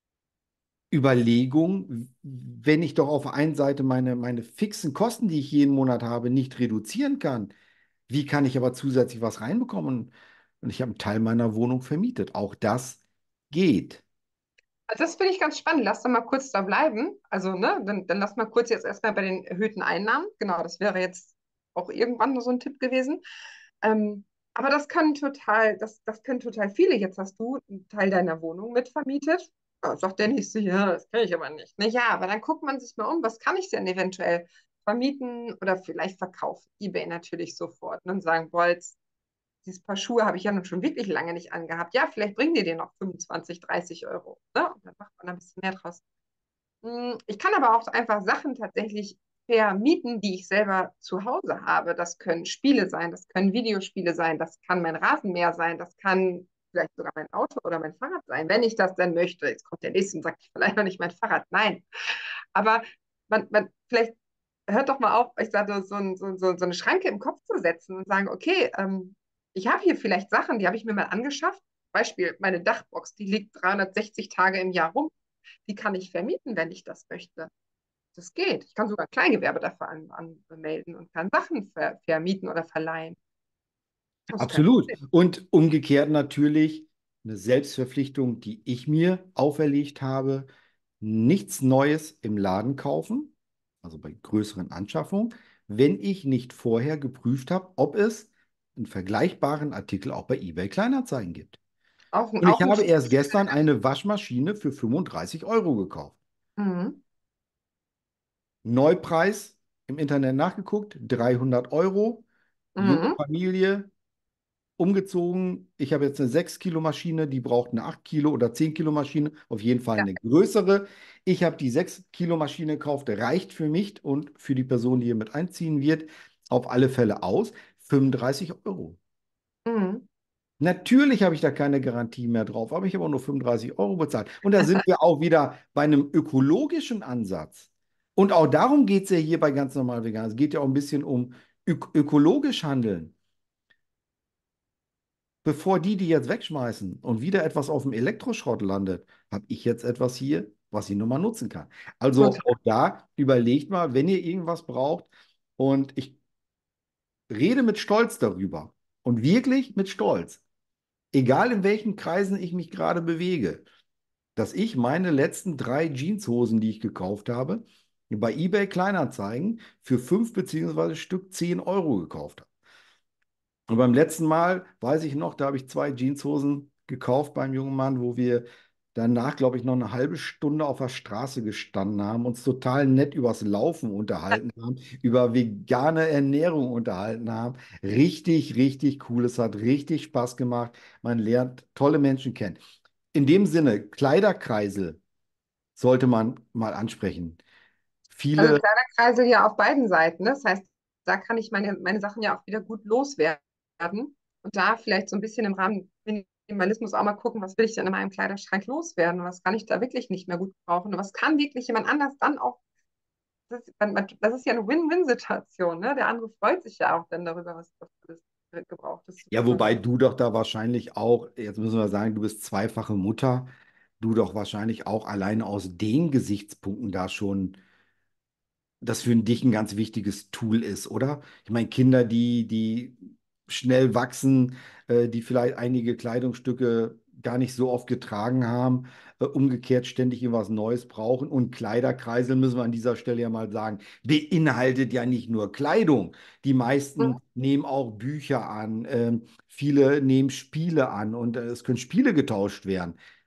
Überlegungen, wenn ich doch auf der einen Seite meine, meine fixen Kosten, die ich jeden Monat habe, nicht reduzieren kann. Wie kann ich aber zusätzlich was reinbekommen? Und ich habe einen Teil meiner Wohnung vermietet. Auch das geht. Also das finde ich ganz spannend. Lass doch mal kurz da bleiben. Also, ne, dann, dann lass mal kurz jetzt erstmal bei den erhöhten Einnahmen. Genau, das wäre jetzt auch irgendwann noch so ein Tipp gewesen. Ähm, aber das können total, das, das können total viele. Jetzt hast du einen Teil deiner Wohnung mitvermietet. Ja, sagt der nächste, ja, das kann ich aber nicht. Na ja, aber dann guckt man sich mal um, was kann ich denn eventuell vermieten oder vielleicht verkaufen? eBay natürlich sofort. Und dann sagen, boah, jetzt dieses Paar Schuhe habe ich ja nun schon wirklich lange nicht angehabt. Ja, vielleicht bringen die dir noch fünfundzwanzig, dreißig Euro. Ne? Und dann macht man ein bisschen mehr draus. Hm, Ich kann aber auch einfach Sachen tatsächlich vermieten, die ich selber zu Hause habe. Das können Spiele sein, das können Videospiele sein, das kann mein Rasenmäher sein, das kann vielleicht sogar mein Auto oder mein Fahrrad sein, wenn ich das dann möchte. Jetzt kommt der nächste und sagt, ich vielleicht noch nicht mein Fahrrad. Nein. Aber man, man, vielleicht hört doch mal auf, ich sage, so, ein, so, so, so eine Schranke im Kopf zu setzen und sagen, okay, ähm, ich habe hier vielleicht Sachen, die habe ich mir mal angeschafft. Beispiel, meine Dachbox, die liegt dreihundertsechzig Tage im Jahr rum. Die kann ich vermieten, wenn ich das möchte. Das geht. Ich kann sogar ein Kleingewerbe dafür an, anmelden und kann Sachen ver, vermieten oder verleihen. Das ist kein Absolut. Problem. Und umgekehrt natürlich eine Selbstverpflichtung, die ich mir auferlegt habe, nichts Neues im Laden kaufen, also bei größeren Anschaffungen, wenn ich nicht vorher geprüft habe, ob es einen vergleichbaren Artikel auch bei eBay Kleinanzeigen gibt. Auch, ein- Und ich auch ein habe erst Stichwort. gestern eine Waschmaschine für fünfunddreißig Euro gekauft. Mhm. Neupreis im Internet nachgeguckt, dreihundert Euro, junge Mhm. Familie, umgezogen. Ich habe jetzt eine sechs Kilo Maschine, die braucht eine acht Kilo oder zehn Kilo Maschine, auf jeden Fall Ja. eine größere. Ich habe die sechs Kilo Maschine gekauft, reicht für mich und für die Person, die hier mit einziehen wird, auf alle Fälle aus. fünfunddreißig Euro. Mhm. Natürlich habe ich da keine Garantie mehr drauf, aber ich habe auch nur fünfunddreißig Euro bezahlt. Und da sind wir auch wieder bei einem ökologischen Ansatz. Und auch darum geht es ja hier bei ganz normal vegan. Es geht ja auch ein bisschen um ök ökologisch handeln. Bevor die die jetzt wegschmeißen und wieder etwas auf dem Elektroschrott landet, habe ich jetzt etwas hier, was ich nochmal nutzen kann. Also Total. auch da überlegt mal, wenn ihr irgendwas braucht und ich rede mit Stolz darüber und wirklich mit Stolz, egal in welchen Kreisen ich mich gerade bewege, dass ich meine letzten drei Jeanshosen, die ich gekauft habe, bei eBay Kleinanzeigen für fünf beziehungsweise Stück zehn Euro gekauft habe. Und beim letzten Mal, weiß ich noch, da habe ich zwei Jeanshosen gekauft beim jungen Mann, wo wir danach, glaube ich, noch eine halbe Stunde auf der Straße gestanden haben, uns total nett übers Laufen unterhalten haben, über vegane Ernährung unterhalten haben. Richtig, richtig cool. Es hat richtig Spaß gemacht. Man lernt tolle Menschen kennen. In dem Sinne, Kleiderkreisel sollte man mal ansprechen. Also Viele, Kleiderkreisel ja auf beiden Seiten. Ne? Das heißt, da kann ich meine, meine Sachen ja auch wieder gut loswerden. Und da vielleicht so ein bisschen im Rahmen Minimalismus auch mal gucken, was will ich denn in meinem Kleiderschrank loswerden? Was kann ich da wirklich nicht mehr gut brauchen? Und was kann wirklich jemand anders dann auch, das ist, man- man- das ist ja eine Win-Win-Situation, ne? Der andere freut sich ja auch dann darüber, was was alles Gebrauchtes zur ja, Verfügung wobei hat. du doch da wahrscheinlich auch, jetzt müssen wir sagen, du bist zweifache Mutter, du doch wahrscheinlich auch alleine aus den Gesichtspunkten da schon das für dich ein ganz wichtiges Tool ist, oder? Ich meine, Kinder, die, die schnell wachsen, äh, die vielleicht einige Kleidungsstücke gar nicht so oft getragen haben, äh, umgekehrt ständig irgendwas Neues brauchen. Und Kleiderkreisel, müssen wir an dieser Stelle ja mal sagen, beinhaltet ja nicht nur Kleidung. Die meisten nehmen auch Bücher an, ähm, viele nehmen Spiele an und äh, es können Spiele getauscht werden.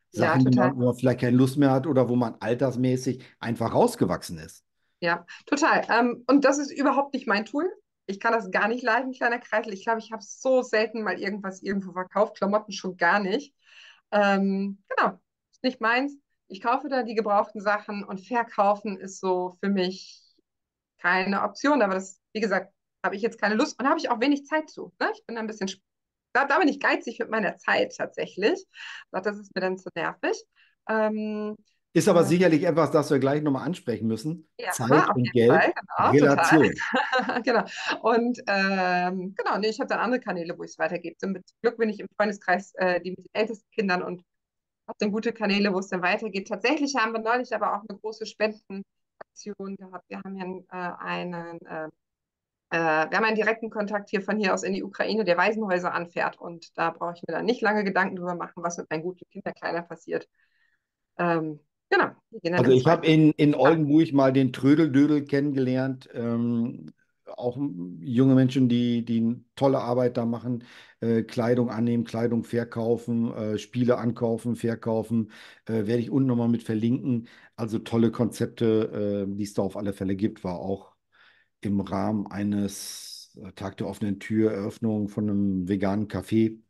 Ja, Sachen, die total. man, wo man vielleicht keine Lust mehr hat oder wo man altersmäßig einfach rausgewachsen ist. Ja, total. Ähm, und das ist überhaupt nicht mein Tool. Ich kann das gar nicht leiden, kleiner Kreitel. Ich glaube, ich habe so selten mal irgendwas irgendwo verkauft, Klamotten schon gar nicht. Ähm, genau, ist nicht meins. Ich kaufe da die gebrauchten Sachen und verkaufen ist so für mich keine Option. Aber das, wie gesagt, habe ich jetzt keine Lust und habe ich auch wenig Zeit zu. Ne? Ich bin da ein bisschen, sp- da, da bin ich geizig mit meiner Zeit tatsächlich. Das ist mir dann zu nervig. Ähm, Ist aber äh, sicherlich etwas, das wir gleich nochmal ansprechen müssen. ja, Zeit auf und jeden Fall, Geld, genau, total. Relation. Genau. Und ähm, genau, nee, ich habe dann andere Kanäle, wo ich es weitergebe. Zum Glück bin ich im Freundeskreis äh, die mit den ältesten Kindern und habe dann gute Kanäle, wo es dann weitergeht. Tatsächlich haben wir neulich aber auch eine große Spendenaktion gehabt. Wir haben ja äh, einen, äh, äh, wir haben einen direkten Kontakt hier von hier aus in die Ukraine, der Waisenhäuser anfährt. Und da brauche ich mir dann nicht lange Gedanken drüber machen, was mit meinen guten Kinderkleidern passiert. Ähm, genau, die gehen dann Also im ich habe zweiten. in, in Ah, Oldenburg mal den Trödeldödel kennengelernt. Ähm, auch junge Menschen, die, die tolle Arbeit da machen, äh, Kleidung annehmen, Kleidung verkaufen, äh, Spiele ankaufen, verkaufen. Äh, werde ich unten nochmal mit verlinken. Also tolle Konzepte, äh, die es da auf alle Fälle gibt, war auch im Rahmen eines äh, Tag der offenen Tür, Eröffnung von einem veganen Café.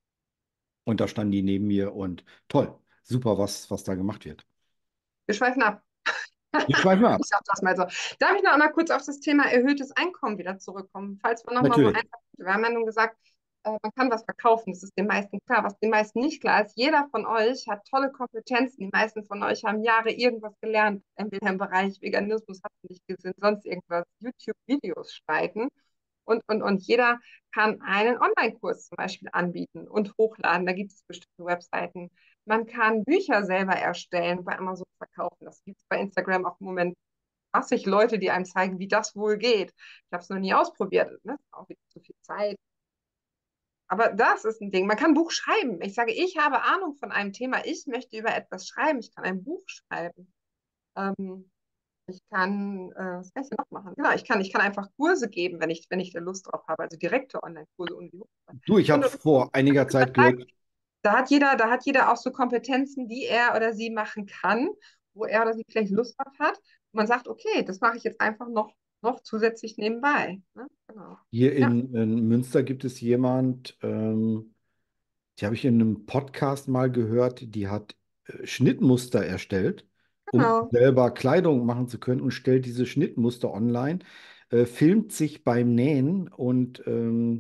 Und da standen die neben mir und toll, super, was, was da gemacht wird. wir schweifen ab. Wir schweifen ab. Ich sag das mal so. Darf ich noch einmal kurz auf das Thema erhöhtes Einkommen wieder zurückkommen? Falls wir noch mal so Natürlich. einfach, wir haben ja nun gesagt, äh, man kann was verkaufen, das ist den meisten klar. Was den meisten nicht klar ist, jeder von euch hat tolle Kompetenzen. Die meisten von euch haben Jahre irgendwas gelernt, entweder im Bereich Veganismus, habt ihr nicht gesehen, sonst irgendwas, YouTube-Videos schneiden. Und, und, und jeder kann einen Online-Kurs zum Beispiel anbieten und hochladen. Da gibt es bestimmte Webseiten. Man kann Bücher selber erstellen, bei Amazon verkaufen. Das gibt es bei Instagram auch im Moment massig Leute, die einem zeigen, wie das wohl geht. Ich habe es noch nie ausprobiert. Ne? Auch wieder zu viel Zeit. Aber das ist ein Ding. Man kann ein Buch schreiben. Ich sage, ich habe Ahnung von einem Thema. Ich möchte über etwas schreiben. Ich kann ein Buch schreiben. Ähm, ich kann, äh, was kann ich denn noch machen? Genau, ich kann, ich kann einfach Kurse geben, wenn ich, wenn ich da Lust drauf habe. Also direkte Online-Kurse und die hochfahren. Du, ich Und, habe und vor einiger Zeit da, gehört, da hat jeder, da hat jeder auch so Kompetenzen, die er oder sie machen kann, wo er oder sie vielleicht Lust drauf hat. Und man sagt, okay, das mache ich jetzt einfach noch, noch zusätzlich nebenbei. Ne? Genau. hier Ja, in, in Münster gibt es jemand, ähm, die habe ich in einem Podcast mal gehört, die hat äh, Schnittmuster erstellt, um genau. selber Kleidung machen zu können und stellt diese Schnittmuster online, äh, filmt sich beim Nähen und ähm,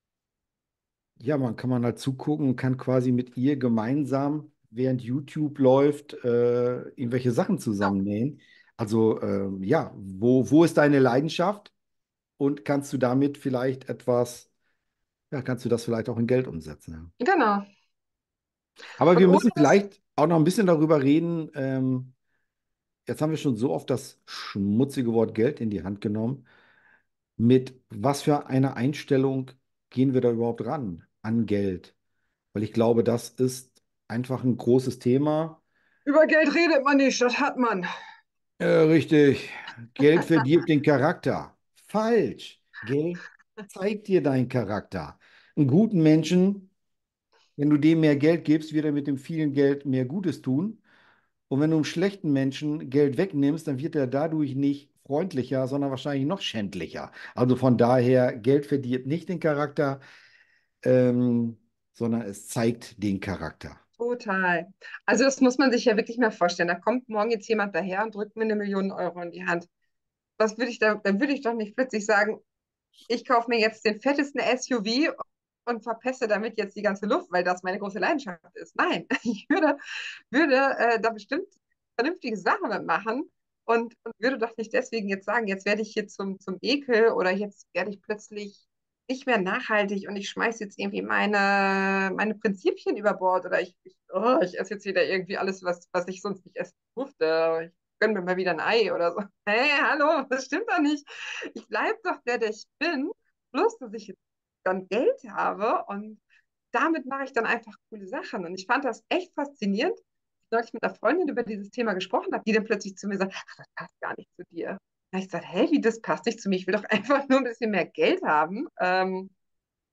ja, man kann man halt zugucken und kann quasi mit ihr gemeinsam, während YouTube läuft, äh, irgendwelche Sachen Ja, zusammennähen. Also ähm, ja, wo, wo ist deine Leidenschaft? Und kannst du damit vielleicht etwas, ja, kannst du das vielleicht auch in Geld umsetzen. Ja. genau. Aber Und wir ohne müssen das, vielleicht auch noch ein bisschen darüber reden. Ähm, jetzt haben wir schon so oft das schmutzige Wort Geld in die Hand genommen. Mit was für einer Einstellung gehen wir da überhaupt ran an Geld? Weil ich glaube, das ist einfach ein großes Thema. über Geld redet man nicht, das hat man. Äh, richtig. Geld verdirbt den Charakter. Falsch. Geld zeigt dir deinen Charakter. Einen guten Menschen, wenn du dem mehr Geld gibst, wird er mit dem vielen Geld mehr Gutes tun. Und wenn du einem schlechten Menschen Geld wegnimmst, dann wird er dadurch nicht freundlicher, sondern wahrscheinlich noch schändlicher. Also von daher, Geld verdirbt nicht den Charakter, ähm, sondern es zeigt den Charakter. Total. Also das muss man sich ja wirklich mal vorstellen. Da kommt morgen jetzt jemand daher und drückt mir eine Million Euro in die Hand. Was würde ich da, dann würde ich doch nicht plötzlich sagen, ich kaufe mir jetzt den fettesten S U V und verpeste damit jetzt die ganze Luft, weil das meine große Leidenschaft ist. Nein, ich würde, würde äh, da bestimmt vernünftige Sachen mitmachen und, und würde doch nicht deswegen jetzt sagen, jetzt werde ich hier zum, zum Ekel oder jetzt werde ich plötzlich nicht mehr nachhaltig und ich schmeiße jetzt irgendwie meine, meine Prinzipien über Bord oder ich, ich, oh, ich esse jetzt wieder irgendwie alles, was, was ich sonst nicht essen durfte. Ich gönne mir mal wieder ein Ei oder so. Hey, hallo, das stimmt doch nicht. Ich bleibe doch der, der ich bin, bloß dass ich jetzt dann Geld habe und damit mache ich dann einfach coole Sachen. Und ich fand das echt faszinierend, als ich mit einer Freundin über dieses Thema gesprochen habe, die dann plötzlich zu mir sagt, ach, das passt gar nicht zu dir. Da habe ich gesagt, hey, wie, das passt nicht zu mir, ich will doch einfach nur ein bisschen mehr Geld haben. Ähm,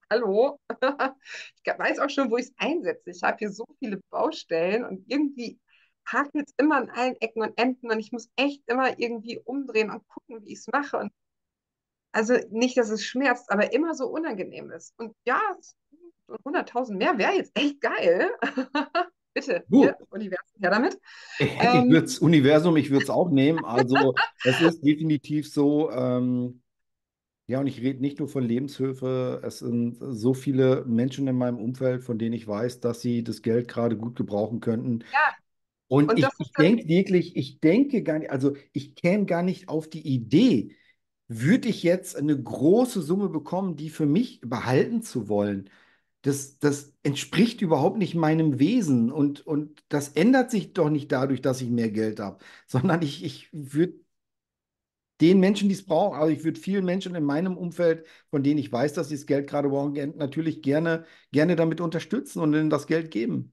Hallo? Ich weiß auch schon, wo ich es einsetze. Ich habe hier so viele Baustellen und irgendwie hakelt es immer an allen Ecken und Enden und ich muss echt immer irgendwie umdrehen und gucken, wie ich es mache. Und also nicht, dass es schmerzt, aber immer so unangenehm ist. Und ja, so hunderttausend mehr wäre jetzt echt geil. Bitte, hier, Gut. Universum, her damit. Ich Ähm, würde es Universum, ich würde es auch nehmen. Also es ist definitiv so, ähm, ja, und ich rede nicht nur von Lebenshilfe. Es sind so viele Menschen in meinem Umfeld, von denen ich weiß, dass sie das Geld gerade gut gebrauchen könnten. ja, Und und ich, das ist ich dann, denke wirklich, ich denke gar nicht, also ich käme gar nicht auf die Idee, würde ich jetzt eine große Summe bekommen, die für mich behalten zu wollen. Das, das entspricht überhaupt nicht meinem Wesen und, und das ändert sich doch nicht dadurch, dass ich mehr Geld habe, sondern ich, ich würde den Menschen, die es brauchen, also ich würde vielen Menschen in meinem Umfeld, von denen ich weiß, dass sie das Geld gerade brauchen, gern- natürlich gerne, gerne damit unterstützen und ihnen das Geld geben.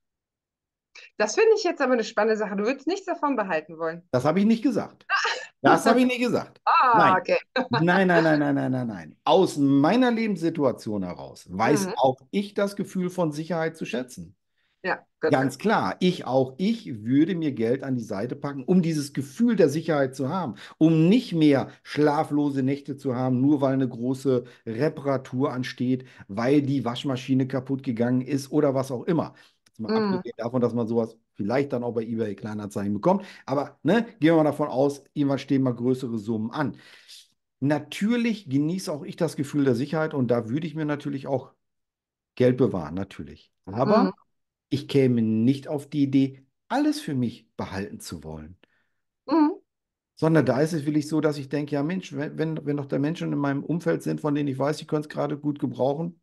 das finde ich jetzt aber eine spannende Sache. Du würdest nichts davon behalten wollen. Das habe ich nicht gesagt. Das habe ich nicht gesagt. Ah, Nein. okay. Nein, nein, nein, nein, nein, nein, nein. Aus meiner Lebenssituation heraus weiß Mhm. auch ich das Gefühl von Sicherheit zu schätzen. Ja, gut. Ganz klar, ich auch, ich würde mir Geld an die Seite packen, um dieses Gefühl der Sicherheit zu haben, um nicht mehr schlaflose Nächte zu haben, nur weil eine große Reparatur ansteht, weil die Waschmaschine kaputt gegangen ist oder was auch immer. Jetzt mal Mhm. abgesehen davon, dass man sowas vielleicht dann auch bei eBay Kleinanzeigen bekommt, aber ne, gehen wir mal davon aus, irgendwann stehen mal größere Summen an. Natürlich genieße auch ich das Gefühl der Sicherheit und da würde ich mir natürlich auch Geld bewahren, natürlich. Aber Mhm. ich käme nicht auf die Idee, alles für mich behalten zu wollen. Mhm. Sondern da ist es wirklich so, dass ich denke, ja Mensch, wenn, wenn, wenn doch da Menschen in meinem Umfeld sind, von denen ich weiß, die können es gerade gut gebrauchen,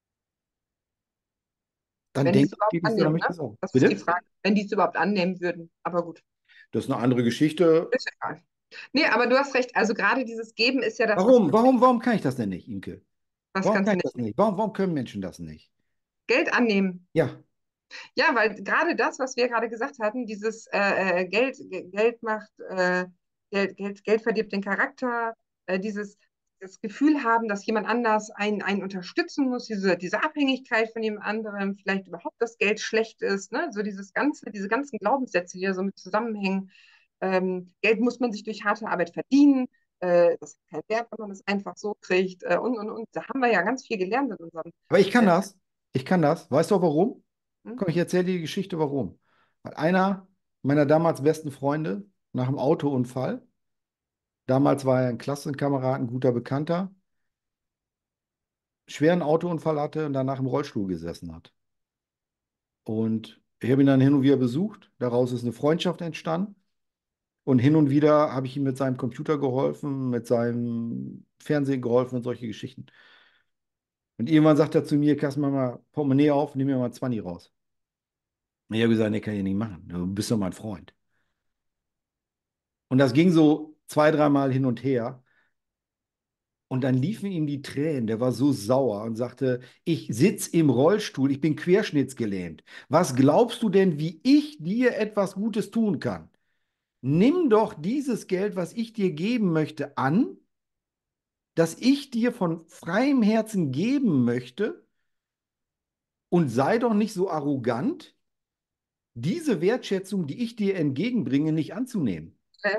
dann Wenn die es denke ich, überhaupt gebe ich es oder annehmen, möchte ne? ich es auch. Das ist die Bitte? Frage. Wenn die es überhaupt annehmen würden. Aber gut, Das ist eine andere Geschichte. ist egal. Nee, aber du hast recht. Also gerade dieses Geben ist ja das, was, Warum? Warum, warum kann ich das denn nicht, Imke? was Warum kannst kann du ich nicht. das nicht? Warum, warum können Menschen das nicht? Geld annehmen. Ja, Ja, weil gerade das, was wir gerade gesagt hatten, dieses äh, äh, Geld, Ge- Geld macht, äh, Geld, Geld, Geld verdirbt den Charakter, äh, dieses das Gefühl haben, dass jemand anders einen, einen unterstützen muss, diese, diese Abhängigkeit von jemand anderem, vielleicht überhaupt das Geld schlecht ist, ne? So dieses ganze, diese ganzen Glaubenssätze, die da so mit zusammenhängen. Ähm, Geld muss man sich durch harte Arbeit verdienen. Äh, das hat keinen Wert, wenn man es einfach so kriegt. Äh, und, und, und. Da haben wir ja ganz viel gelernt in unserem. aber ich kann Äh, das. Ich kann das. Weißt du auch warum? hm? Komm, ich erzähle dir die Geschichte, warum. Weil einer meiner damals besten Freunde nach einem Autounfall, damals war er ein Klassenkamerad, ein guter Bekannter, schweren Autounfall hatte und danach im Rollstuhl gesessen hat. Und ich habe ihn dann hin und wieder besucht. Daraus ist eine Freundschaft entstanden. Und hin und wieder habe ich ihm mit seinem Computer geholfen, mit seinem Fernsehen geholfen und solche Geschichten. Und irgendwann sagt er zu mir, Carsten, mach mal Portemonnaie auf, nimm mir mal zwanzig raus. Und ich habe gesagt, nee, kann ich nicht machen. Du bist doch mein Freund. Und das ging so zwei, dreimal hin und her. Und dann liefen ihm die Tränen. Der war so sauer und sagte, ich sitze im Rollstuhl, ich bin querschnittsgelähmt. Was glaubst du denn, wie ich dir etwas Gutes tun kann? Nimm doch dieses Geld, was ich dir geben möchte, an, das ich dir von freiem Herzen geben möchte und sei doch nicht so arrogant, diese Wertschätzung, die ich dir entgegenbringe, nicht anzunehmen. Äh,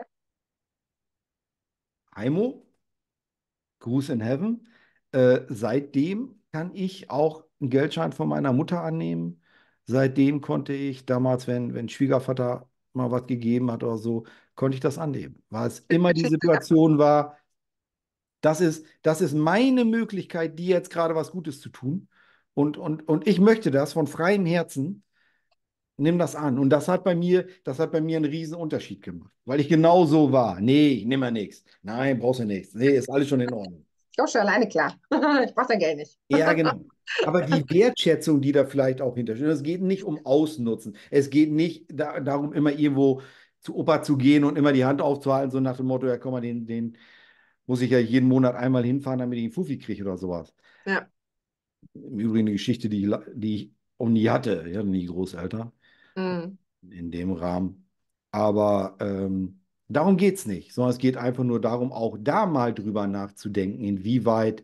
Heimo, Gruß in Heaven. Äh, seitdem kann ich auch einen Geldschein von meiner Mutter annehmen. Seitdem konnte ich damals, wenn, wenn Schwiegervater mal was gegeben hat oder so, konnte ich das annehmen. Weil es immer die Geschichte, ja. Situation war, das ist, das ist meine Möglichkeit, dir jetzt gerade was Gutes zu tun. Und, und, und ich möchte das von freiem Herzen. Nimm das an. Und das hat bei mir, das hat bei mir einen riesen Unterschied gemacht, weil ich genau so war. Nee, ich nehme ja nichts. Nein, brauchst du nichts. Nee, ist alles schon in Ordnung. Ich komme schon alleine klar. Ich brauche dein Geld nicht. Ja, genau. Aber die Wertschätzung, die da vielleicht auch hintersteht, es geht nicht um Ausnutzen. Es geht nicht da, darum, immer irgendwo zu Opa zu gehen und immer die Hand aufzuhalten, so nach dem Motto, ja, komm mal, den, den muss ich ja jeden Monat einmal hinfahren, damit ich einen Fuffi kriege oder sowas. Ja. Im Übrigen eine Geschichte, die ich, la- die ich auch nie hatte. Ich hatte nie Großeltern Mhm. in dem Rahmen. Aber ähm, darum geht es nicht, sondern es geht einfach nur darum, auch da mal drüber nachzudenken, inwieweit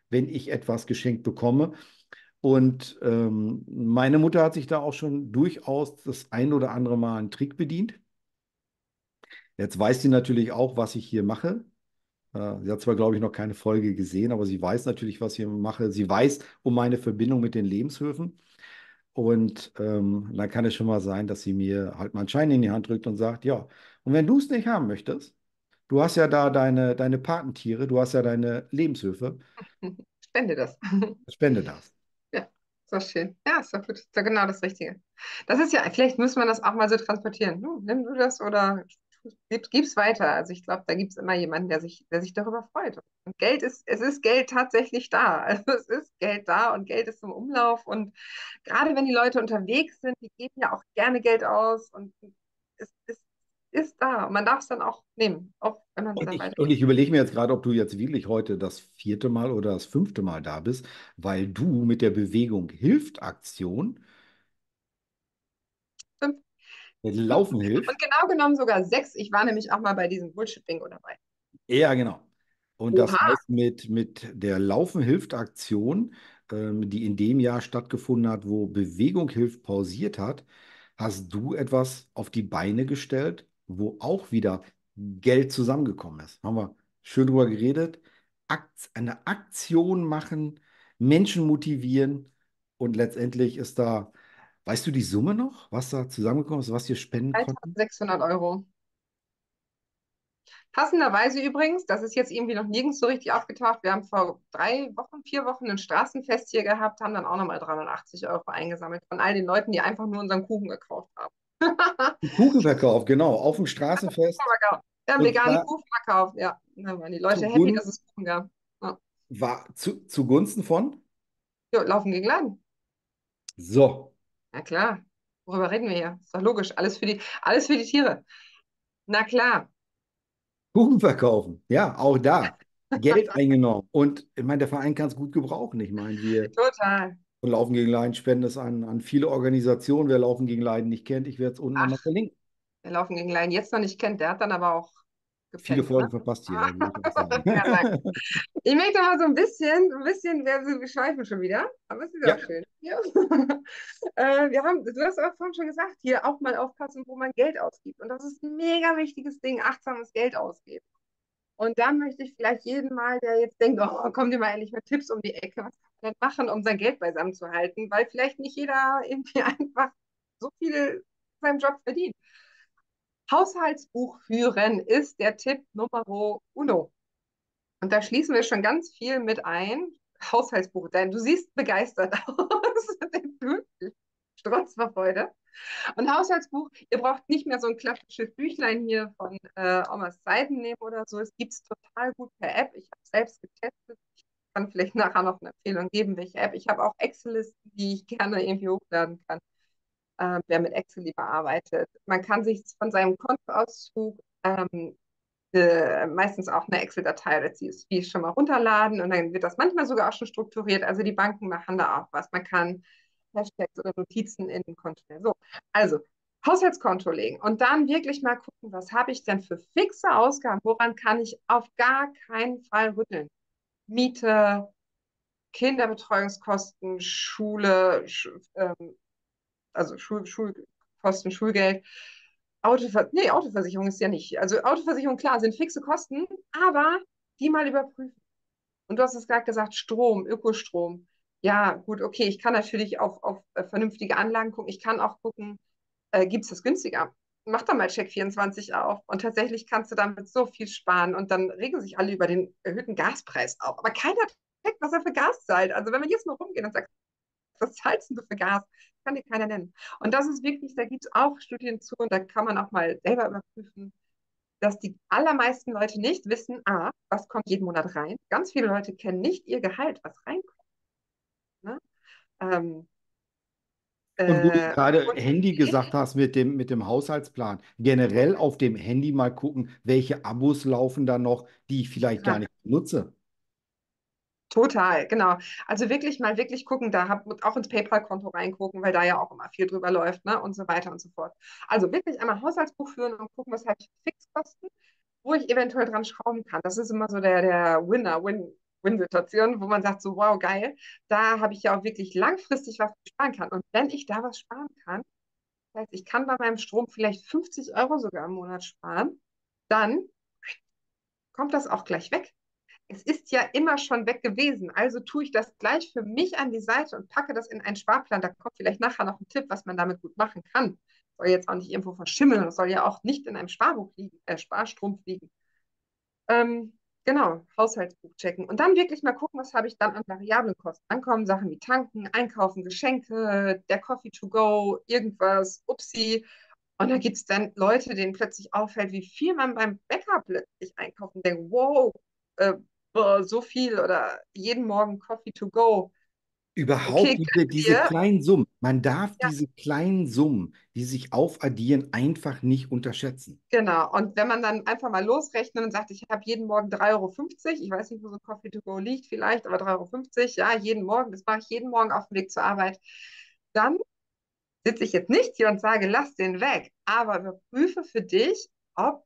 wenn ich etwas geschenkt bekomme. Und ähm, meine Mutter hat sich da auch schon durchaus das ein oder andere Mal einen Trick bedient. Jetzt weiß sie natürlich auch, was ich hier mache. Äh, Sie hat zwar, glaube ich, noch keine Folge gesehen, aber sie weiß natürlich, was ich hier mache. Sie weiß um meine Verbindung mit den Lebenshöfen. Und ähm, dann kann es schon mal sein, dass sie mir halt mal einen Schein in die Hand drückt und sagt, ja, und wenn du es nicht haben möchtest, du hast ja da deine, deine Patentiere, du hast ja deine Lebenshöfe, Spende das. spende das. Ja, ist doch schön. Ja, ist doch gut. Ist doch genau das Richtige. Das ist ja, vielleicht muss man das auch mal so transportieren. Du, nimm du das oder gib, gib's weiter. Also ich glaube, da gibt es immer jemanden, der sich, der sich darüber freut. Und Geld ist, es ist Geld tatsächlich da. Also es ist Geld da und Geld ist im Umlauf. Und gerade wenn die Leute unterwegs sind, die geben ja auch gerne Geld aus und es, es ist da. Und man darf es dann auch nehmen, auch wenn man es Und dann ich, und weitergibt. ich überlege mir jetzt gerade, ob du jetzt wirklich heute das vierte Mal oder das fünfte Mal da bist, weil du mit der Bewegung Hilft Aktion, Fünf, mit fünf. Laufen hilft. Und genau genommen sogar sechs. Ich war nämlich auch mal bei diesem Bullshit-Bingo dabei. Ja, genau. Und das Oha, heißt, mit, mit der Laufen hilft Aktion, ähm, die in dem Jahr stattgefunden hat, wo Bewegung hilft pausiert hat, hast du etwas auf die Beine gestellt, wo auch wieder Geld zusammengekommen ist. Haben wir schön drüber geredet. Akt, eine Aktion machen, Menschen motivieren und letztendlich ist da, weißt du die Summe noch, was da zusammengekommen ist, was wir spenden konnten? dreitausendsechshundert Euro. Passenderweise übrigens, das ist jetzt irgendwie noch nirgends so richtig aufgetaucht. Wir haben vor drei Wochen, vier Wochen ein Straßenfest hier gehabt, haben dann auch nochmal dreihundertachtzig Euro eingesammelt von all den Leuten, die einfach nur unseren Kuchen gekauft haben. Kuchenverkauf, genau, auf dem Straßenfest. Wir haben Und veganen zwar Kuchen verkauft, ja. Dann waren die Leute happy, zugun dass es Kuchen gab. Ja. war zu, zugunsten von. Jo, laufen gegen Laden. So, Na klar. Worüber reden wir hier? Ist doch logisch. Alles für die, alles für die Tiere. Na klar. Kuchen verkaufen. Ja, auch da. Geld eingenommen. Und ich meine, der Verein kann es gut gebrauchen. Ich meine, wir Total. von Laufen gegen Leiden spenden es an, an viele Organisationen. Wer Laufen gegen Leiden nicht kennt, ich werde es unten Ach, nochmal verlinken. der Laufen gegen Laien jetzt noch nicht kennt, der hat dann aber auch Viele gepennt, ne? Folgen verpasst hier, ja, würde ich auch sagen. Kann sein. Ich möchte mal so ein bisschen, ein bisschen, wir, wir schweifen schon wieder, aber es ist ja Ja, auch schön. Ja. äh, wir haben, du hast aber vorhin schon gesagt, hier auch mal aufpassen, wo man Geld ausgibt. Und das ist ein mega wichtiges Ding, achtsames Geld ausgeben. Und dann möchte ich vielleicht jeden Mal, der jetzt denkt, oh, kommt ihr mal endlich mit Tipps um die Ecke, was kann man denn machen, um sein Geld beisammen zu halten, weil vielleicht nicht jeder irgendwie einfach so viel in seinem Job verdient. Haushaltsbuch führen ist der Tipp Nummer uno. Und da schließen wir schon ganz viel mit ein. Haushaltsbuch, denn du siehst begeistert aus. Du strotzt vor Freude. Und Haushaltsbuch, ihr braucht nicht mehr so ein klassisches Büchlein hier von äh, Omas Zeiten nehmen oder so. Es gibt es total gut per App. Ich habe es selbst getestet. Ich kann vielleicht nachher noch eine Empfehlung geben, welche App. Ich habe auch Excel-Listen, die ich gerne irgendwie hochladen kann, äh, wer mit Excel lieber arbeitet. Man kann sich von seinem Kontoauszug ähm, äh, meistens auch eine Excel-Datei oder C S V schon mal runterladen und dann wird das manchmal sogar auch schon strukturiert. Also die Banken machen da auch was. Man kann Hashtags oder Notizen in den Konto. So, also Haushaltskonto legen und dann wirklich mal gucken, was habe ich denn für fixe Ausgaben? Woran kann ich auf gar keinen Fall rütteln? Miete, Kinderbetreuungskosten, Schule, Sch ähm, also Schul Schulkosten, Schulgeld. Autover nee, Autoversicherung ist ja nicht. Also Autoversicherung, klar, sind fixe Kosten, aber die mal überprüfen. Und du hast es gerade gesagt, Strom, Ökostrom. Ja, gut, okay, ich kann natürlich auf, auf äh, vernünftige Anlagen gucken. Ich kann auch gucken, äh, gibt es das günstiger? Mach doch mal Check vierundzwanzig auf. Und tatsächlich kannst du damit so viel sparen. Und dann regen sich alle über den erhöhten Gaspreis auf. Aber keiner checkt, was er für Gas zahlt. Also wenn wir jetzt mal rumgehen und sagen, was zahlst du für Gas? Kann dir keiner nennen. Und das ist wirklich, da gibt es auch Studien zu und da kann man auch mal selber überprüfen, dass die allermeisten Leute nicht wissen, ah, was kommt jeden Monat rein. Ganz viele Leute kennen nicht ihr Gehalt, was reinkommt. Ne? Ähm, und wo du äh, gerade und Handy gesagt wirklich, hast mit dem, mit dem Haushaltsplan, generell auf dem Handy mal gucken, welche Abos laufen da noch, die ich vielleicht gar total, nicht nutze. total, genau. Also wirklich mal wirklich gucken, da hab, auch ins PayPal-Konto reingucken, weil da ja auch immer viel drüber läuft, ne? Und so weiter und so fort. Also wirklich einmal Haushaltsbuch führen und gucken, was habe ich für Fixkosten, wo ich eventuell dran schrauben kann. Das ist immer so der, der Winner, Win, Win-Situation, wo man sagt, so wow, geil, da habe ich ja auch wirklich langfristig was sparen kann. Und wenn ich da was sparen kann, das heißt, ich kann bei meinem Strom vielleicht fünfzig Euro sogar im Monat sparen, dann kommt das auch gleich weg. Es ist ja immer schon weg gewesen. Also tue ich das gleich für mich an die Seite und packe das in einen Sparplan. Da kommt vielleicht nachher noch ein Tipp, was man damit gut machen kann. Soll jetzt auch nicht irgendwo verschimmeln. Das soll ja auch nicht in einem Sparbuch liegen, äh, Sparstrumpf liegen. Ähm, genau, Haushaltsbuch checken. Und dann wirklich mal gucken, was habe ich dann an variablen Kosten. Dann kommen Sachen wie Tanken, Einkaufen, Geschenke, der Coffee to go, irgendwas, upsi. Und da gibt es dann Leute, denen plötzlich auffällt, wie viel man beim Bäcker plötzlich einkauft und denkt, wow, äh, boah, so viel oder jeden Morgen Coffee to go. Okay, Überhaupt diese, gönn diese dir. kleinen Summen. Man darf Ja, diese kleinen Summen, die sich aufaddieren, einfach nicht unterschätzen. genau. Und wenn man dann einfach mal losrechnet und sagt, ich habe jeden Morgen drei Euro fünfzig, ich weiß nicht, wo so ein Coffee to go liegt vielleicht, aber drei Euro fünfzig, ja, jeden Morgen, das mache ich jeden Morgen auf dem Weg zur Arbeit, dann sitze ich jetzt nicht hier und sage, lass den weg, aber überprüfe für dich, ob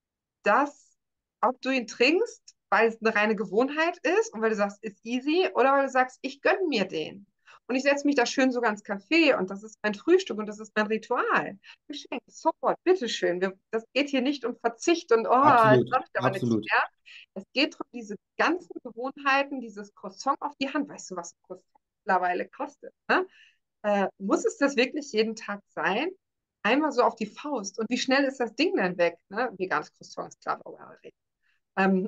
das, ob du ihn trinkst, weil es eine reine Gewohnheit ist und weil du sagst, ist easy, oder weil du sagst, ich gönne mir den. Und ich setze mich da schön sogar ins Café und das ist mein Frühstück und das ist mein Ritual. Geschenk, sofort, bitteschön. Wir, das geht hier nicht um Verzicht und, oh, jetzt Absolut, habe ich aber nichts absolut. mehr. Es geht darum, diese ganzen Gewohnheiten, dieses Croissant auf die Hand. Weißt du, was ein Croissant mittlerweile kostet? Ne? Äh, muss es das wirklich jeden Tag sein? Einmal so auf die Faust. Und wie schnell ist das Ding dann weg? Ne? Veganes Croissant ist klar, aber ähm,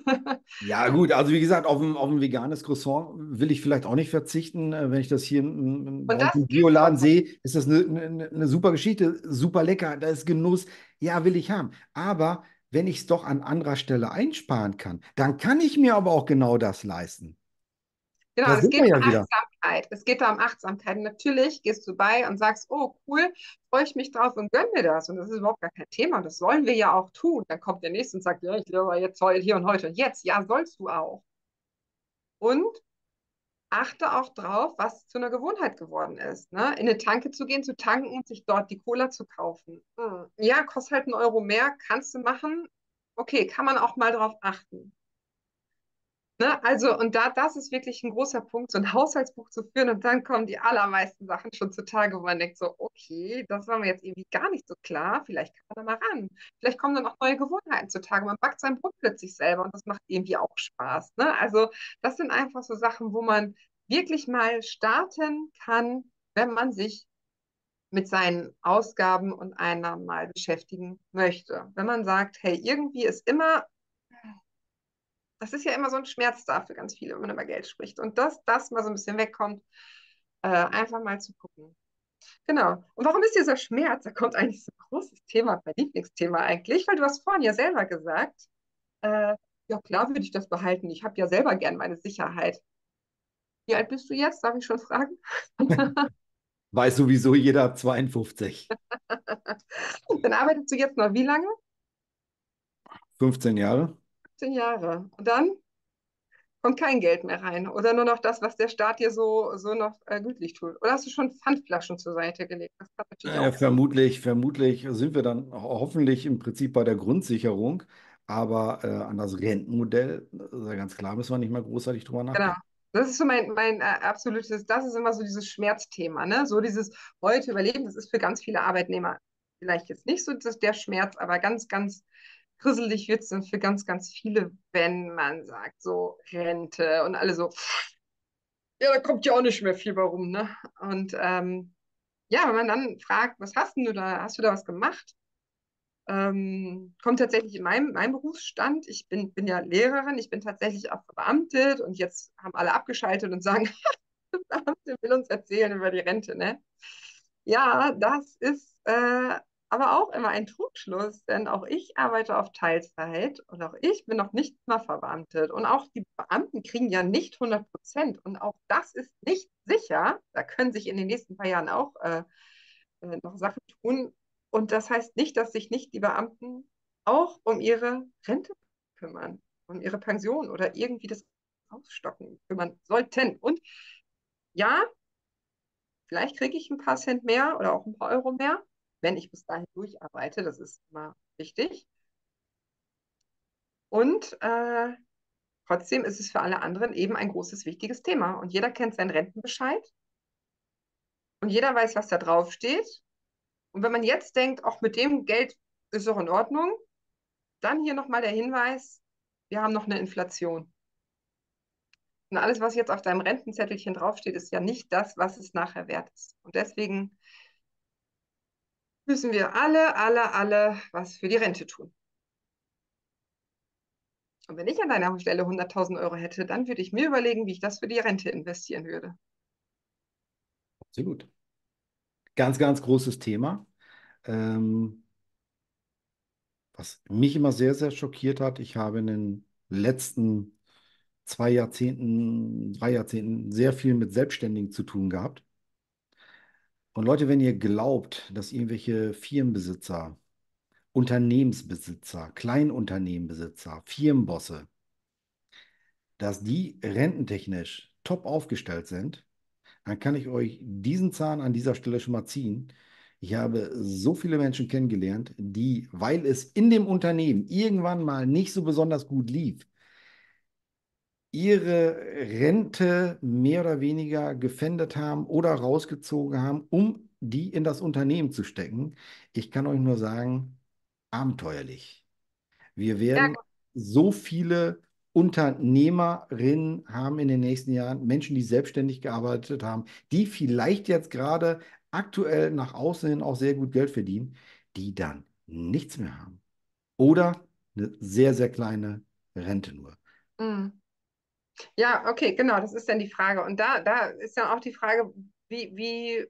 Ja, gut, also wie gesagt, auf ein, auf ein veganes Croissant will ich vielleicht auch nicht verzichten. Äh, Wenn ich das hier in, in, bei Und uns das im geht Bioladen auch. sehe, ist das eine, eine, eine super Geschichte, super lecker, da ist Genuss. Ja, will ich haben. Aber wenn ich es doch an anderer Stelle einsparen kann, dann kann ich mir aber auch genau das leisten. Genau, Da es sind geht wir um ja wieder. Achtsamkeit. Es geht da um Achtsamkeit. Natürlich gehst du bei und sagst, oh cool, freue ich mich drauf und gönn mir das. Und das ist überhaupt gar kein Thema. Das sollen wir ja auch tun. Dann kommt der Nächste und sagt, ja, ich lebe aber jetzt heute, hier und heute und jetzt. Ja, sollst du auch. Und achte auch drauf, was zu einer Gewohnheit geworden ist. Ne? In eine Tanke zu gehen, zu tanken und sich dort die Cola zu kaufen. Hm. Ja, kostet halt einen Euro mehr, kannst du machen. Okay, kann man auch mal drauf achten. Ne? Also, und da, das ist wirklich ein großer Punkt, so ein Haushaltsbuch zu führen und dann kommen die allermeisten Sachen schon zutage, wo man denkt, so, okay, das war mir jetzt irgendwie gar nicht so klar, vielleicht kann man da mal ran. Vielleicht kommen dann auch neue Gewohnheiten zutage. Man backt sein Brot plötzlich selber und das macht irgendwie auch Spaß. Ne? Also, das sind einfach so Sachen, wo man wirklich mal starten kann, wenn man sich mit seinen Ausgaben und Einnahmen mal beschäftigen möchte. Wenn man sagt, hey, irgendwie ist immer das ist ja immer so ein Schmerz da für ganz viele, wenn man über Geld spricht. Und dass das mal so ein bisschen wegkommt, äh, einfach mal zu gucken. Genau. Und warum ist dieser Schmerz? Da kommt eigentlich so ein großes Thema, mein Lieblingsthema eigentlich, weil du hast vorhin ja selber gesagt, äh, ja klar würde ich das behalten. Ich habe ja selber gern meine Sicherheit. Wie alt bist du jetzt? Darf ich schon fragen? Weiß sowieso jeder ab zweiundfünfzig. Dann arbeitest du jetzt noch wie lange? fünfzehn Jahre. Zehn Jahre. Und dann kommt kein Geld mehr rein. Oder nur noch das, was der Staat dir so, so noch äh, gütlich tut. Oder hast du schon Pfandflaschen zur Seite gelegt? Das kann natürlich Naja, auch sein. vermutlich, vermutlich sind wir dann ho- hoffentlich im Prinzip bei der Grundsicherung, aber äh, an das Rentenmodell, das ist ja ganz klar, müssen wir nicht mal großartig drüber Genau. nachdenken. Das ist so mein, mein äh, absolutes, das ist immer so dieses Schmerzthema, ne? So dieses heute überleben, das ist für ganz viele Arbeitnehmer vielleicht jetzt nicht so das, der Schmerz, aber ganz, ganz grisselig wird es dann für ganz, ganz viele, wenn man sagt, so Rente und alle so, ja, da kommt ja auch nicht mehr viel bei rum, ne? Und ähm, ja, wenn man dann fragt, was hast denn du da, hast du da was gemacht? Ähm, kommt tatsächlich in meinem, meinem Berufsstand. Ich bin, bin ja Lehrerin, ich bin tatsächlich auch verbeamtet und jetzt haben alle abgeschaltet und sagen, Beamte will uns erzählen über die Rente, ne? Ja, das ist äh, aber auch immer ein Trugschluss, denn auch ich arbeite auf Teilzeit und auch ich bin noch nicht mal verbeamtet. Und auch die Beamten kriegen ja nicht hundert Prozent. Und auch das ist nicht sicher. Da können sich in den nächsten paar Jahren auch äh, äh, noch Sachen tun. Und das heißt nicht, dass sich nicht die Beamten auch um ihre Rente kümmern, um ihre Pension oder irgendwie das Ausstocken kümmern sollten. Und ja, vielleicht kriege ich ein paar Cent mehr oder auch ein paar Euro mehr, wenn ich bis dahin durcharbeite. Das ist immer wichtig. Und äh, Trotzdem ist es für alle anderen eben ein großes, wichtiges Thema. Und jeder kennt seinen Rentenbescheid und jeder weiß, was da drauf steht. Und wenn man jetzt denkt, auch mit dem Geld ist doch in Ordnung, dann hier nochmal der Hinweis, wir haben noch eine Inflation. Und alles, was jetzt auf deinem Rentenzettelchen draufsteht, ist ja nicht das, was es nachher wert ist. Und deswegen müssen wir alle, alle, alle was für die Rente tun. Und wenn ich an deiner Stelle hunderttausend Euro hätte, dann würde ich mir überlegen, wie ich das für die Rente investieren würde. Absolut. Ganz, ganz großes Thema. Ähm, was mich immer sehr, sehr schockiert hat, ich habe in den letzten zwei Jahrzehnten, drei Jahrzehnten sehr viel mit Selbstständigen zu tun gehabt. Und Leute, wenn ihr glaubt, dass irgendwelche Firmenbesitzer, Unternehmensbesitzer, Kleinunternehmenbesitzer, Firmenbosse, dass die rententechnisch top aufgestellt sind, dann kann ich euch diesen Zahn an dieser Stelle schon mal ziehen. Ich habe so viele Menschen kennengelernt, die, weil es in dem Unternehmen irgendwann mal nicht so besonders gut lief, ihre Rente mehr oder weniger gefändet haben oder rausgezogen haben, um die in das Unternehmen zu stecken. Ich kann euch nur sagen, abenteuerlich. Wir Ja, werden so viele Unternehmerinnen haben in den nächsten Jahren, Menschen, die selbstständig gearbeitet haben, die vielleicht jetzt gerade aktuell nach außen hin auch sehr gut Geld verdienen, die dann nichts mehr haben. Oder eine sehr, sehr kleine Rente nur. mm. Ja, okay, genau, das ist dann die Frage. Und da, da ist dann auch die Frage, wie, wie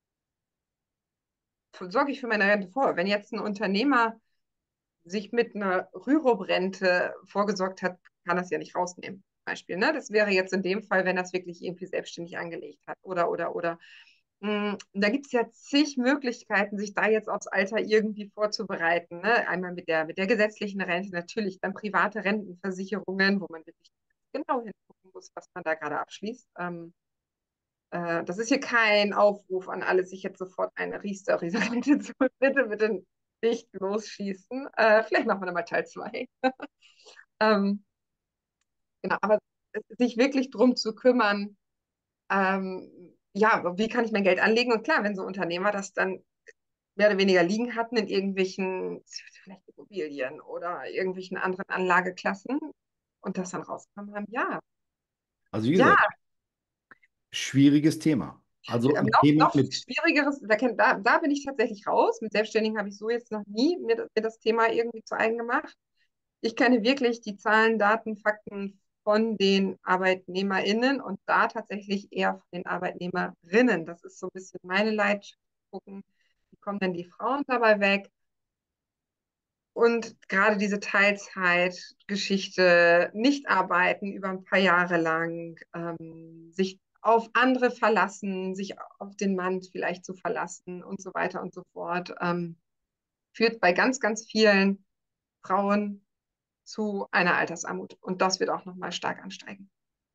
sorge ich für meine Rente vor? Wenn jetzt ein Unternehmer sich mit einer Rürup-Rente vorgesorgt hat, kann das ja nicht rausnehmen. Beispiel, ne? Das wäre jetzt in dem Fall, wenn das wirklich irgendwie selbstständig angelegt hat. Oder, oder, oder. Mm, Da gibt es ja zig Möglichkeiten, sich da jetzt aufs Alter irgendwie vorzubereiten. Ne? Einmal mit der, mit der gesetzlichen Rente, natürlich dann private Rentenversicherungen, wo man wirklich genau hingucken muss, was man da gerade abschließt. Ähm, äh, das ist hier kein Aufruf an alle, sich jetzt sofort eine Riester-Rente zu holen. Bitte, bitte nicht losschießen. Äh, vielleicht machen wir dann mal Teil zwei. Ähm, genau, aber sich wirklich drum zu kümmern, ähm, ja, wie kann ich mein Geld anlegen? Und klar, wenn so Unternehmer das dann mehr oder weniger liegen hatten in irgendwelchen, vielleicht Immobilien oder irgendwelchen anderen Anlageklassen und das dann rausgekommen haben, ja, Also wie ja, gesagt, schwieriges Thema. Also aber ein noch, Thema noch mit, schwierigeres, da, kenn- da, da bin ich tatsächlich raus. Mit Selbstständigen habe ich so jetzt noch nie mir, das- mir das Thema irgendwie zu eigen gemacht. Ich kenne wirklich die Zahlen, Daten, Fakten von den ArbeitnehmerInnen und da tatsächlich eher von den Arbeitnehmerinnen. Das ist so ein bisschen meine Leidenschaft. Gucken, wie kommen denn die Frauen dabei weg? Und gerade diese Teilzeitgeschichte, nicht arbeiten über ein paar Jahre lang, ähm, sich auf andere verlassen, sich auf den Mann vielleicht zu verlassen und so weiter und so fort, ähm, führt bei ganz, ganz vielen Frauen zu einer Altersarmut. Und das wird auch nochmal stark ansteigen.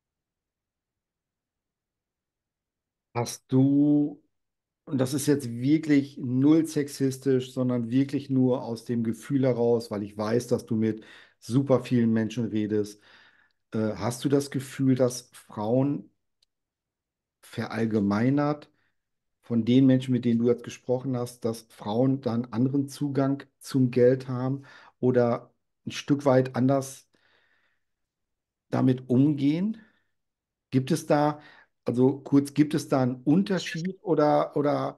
hast du, und das ist jetzt wirklich null sexistisch, sondern wirklich nur aus dem Gefühl heraus, weil ich weiß, dass du mit super vielen Menschen redest. Äh, hast du das Gefühl, dass Frauen verallgemeinert von den Menschen, mit denen du jetzt gesprochen hast, dass Frauen dann anderen Zugang zum Geld haben oder ein Stück weit anders damit umgehen? Gibt es da, also kurz, gibt es da einen Unterschied oder, oder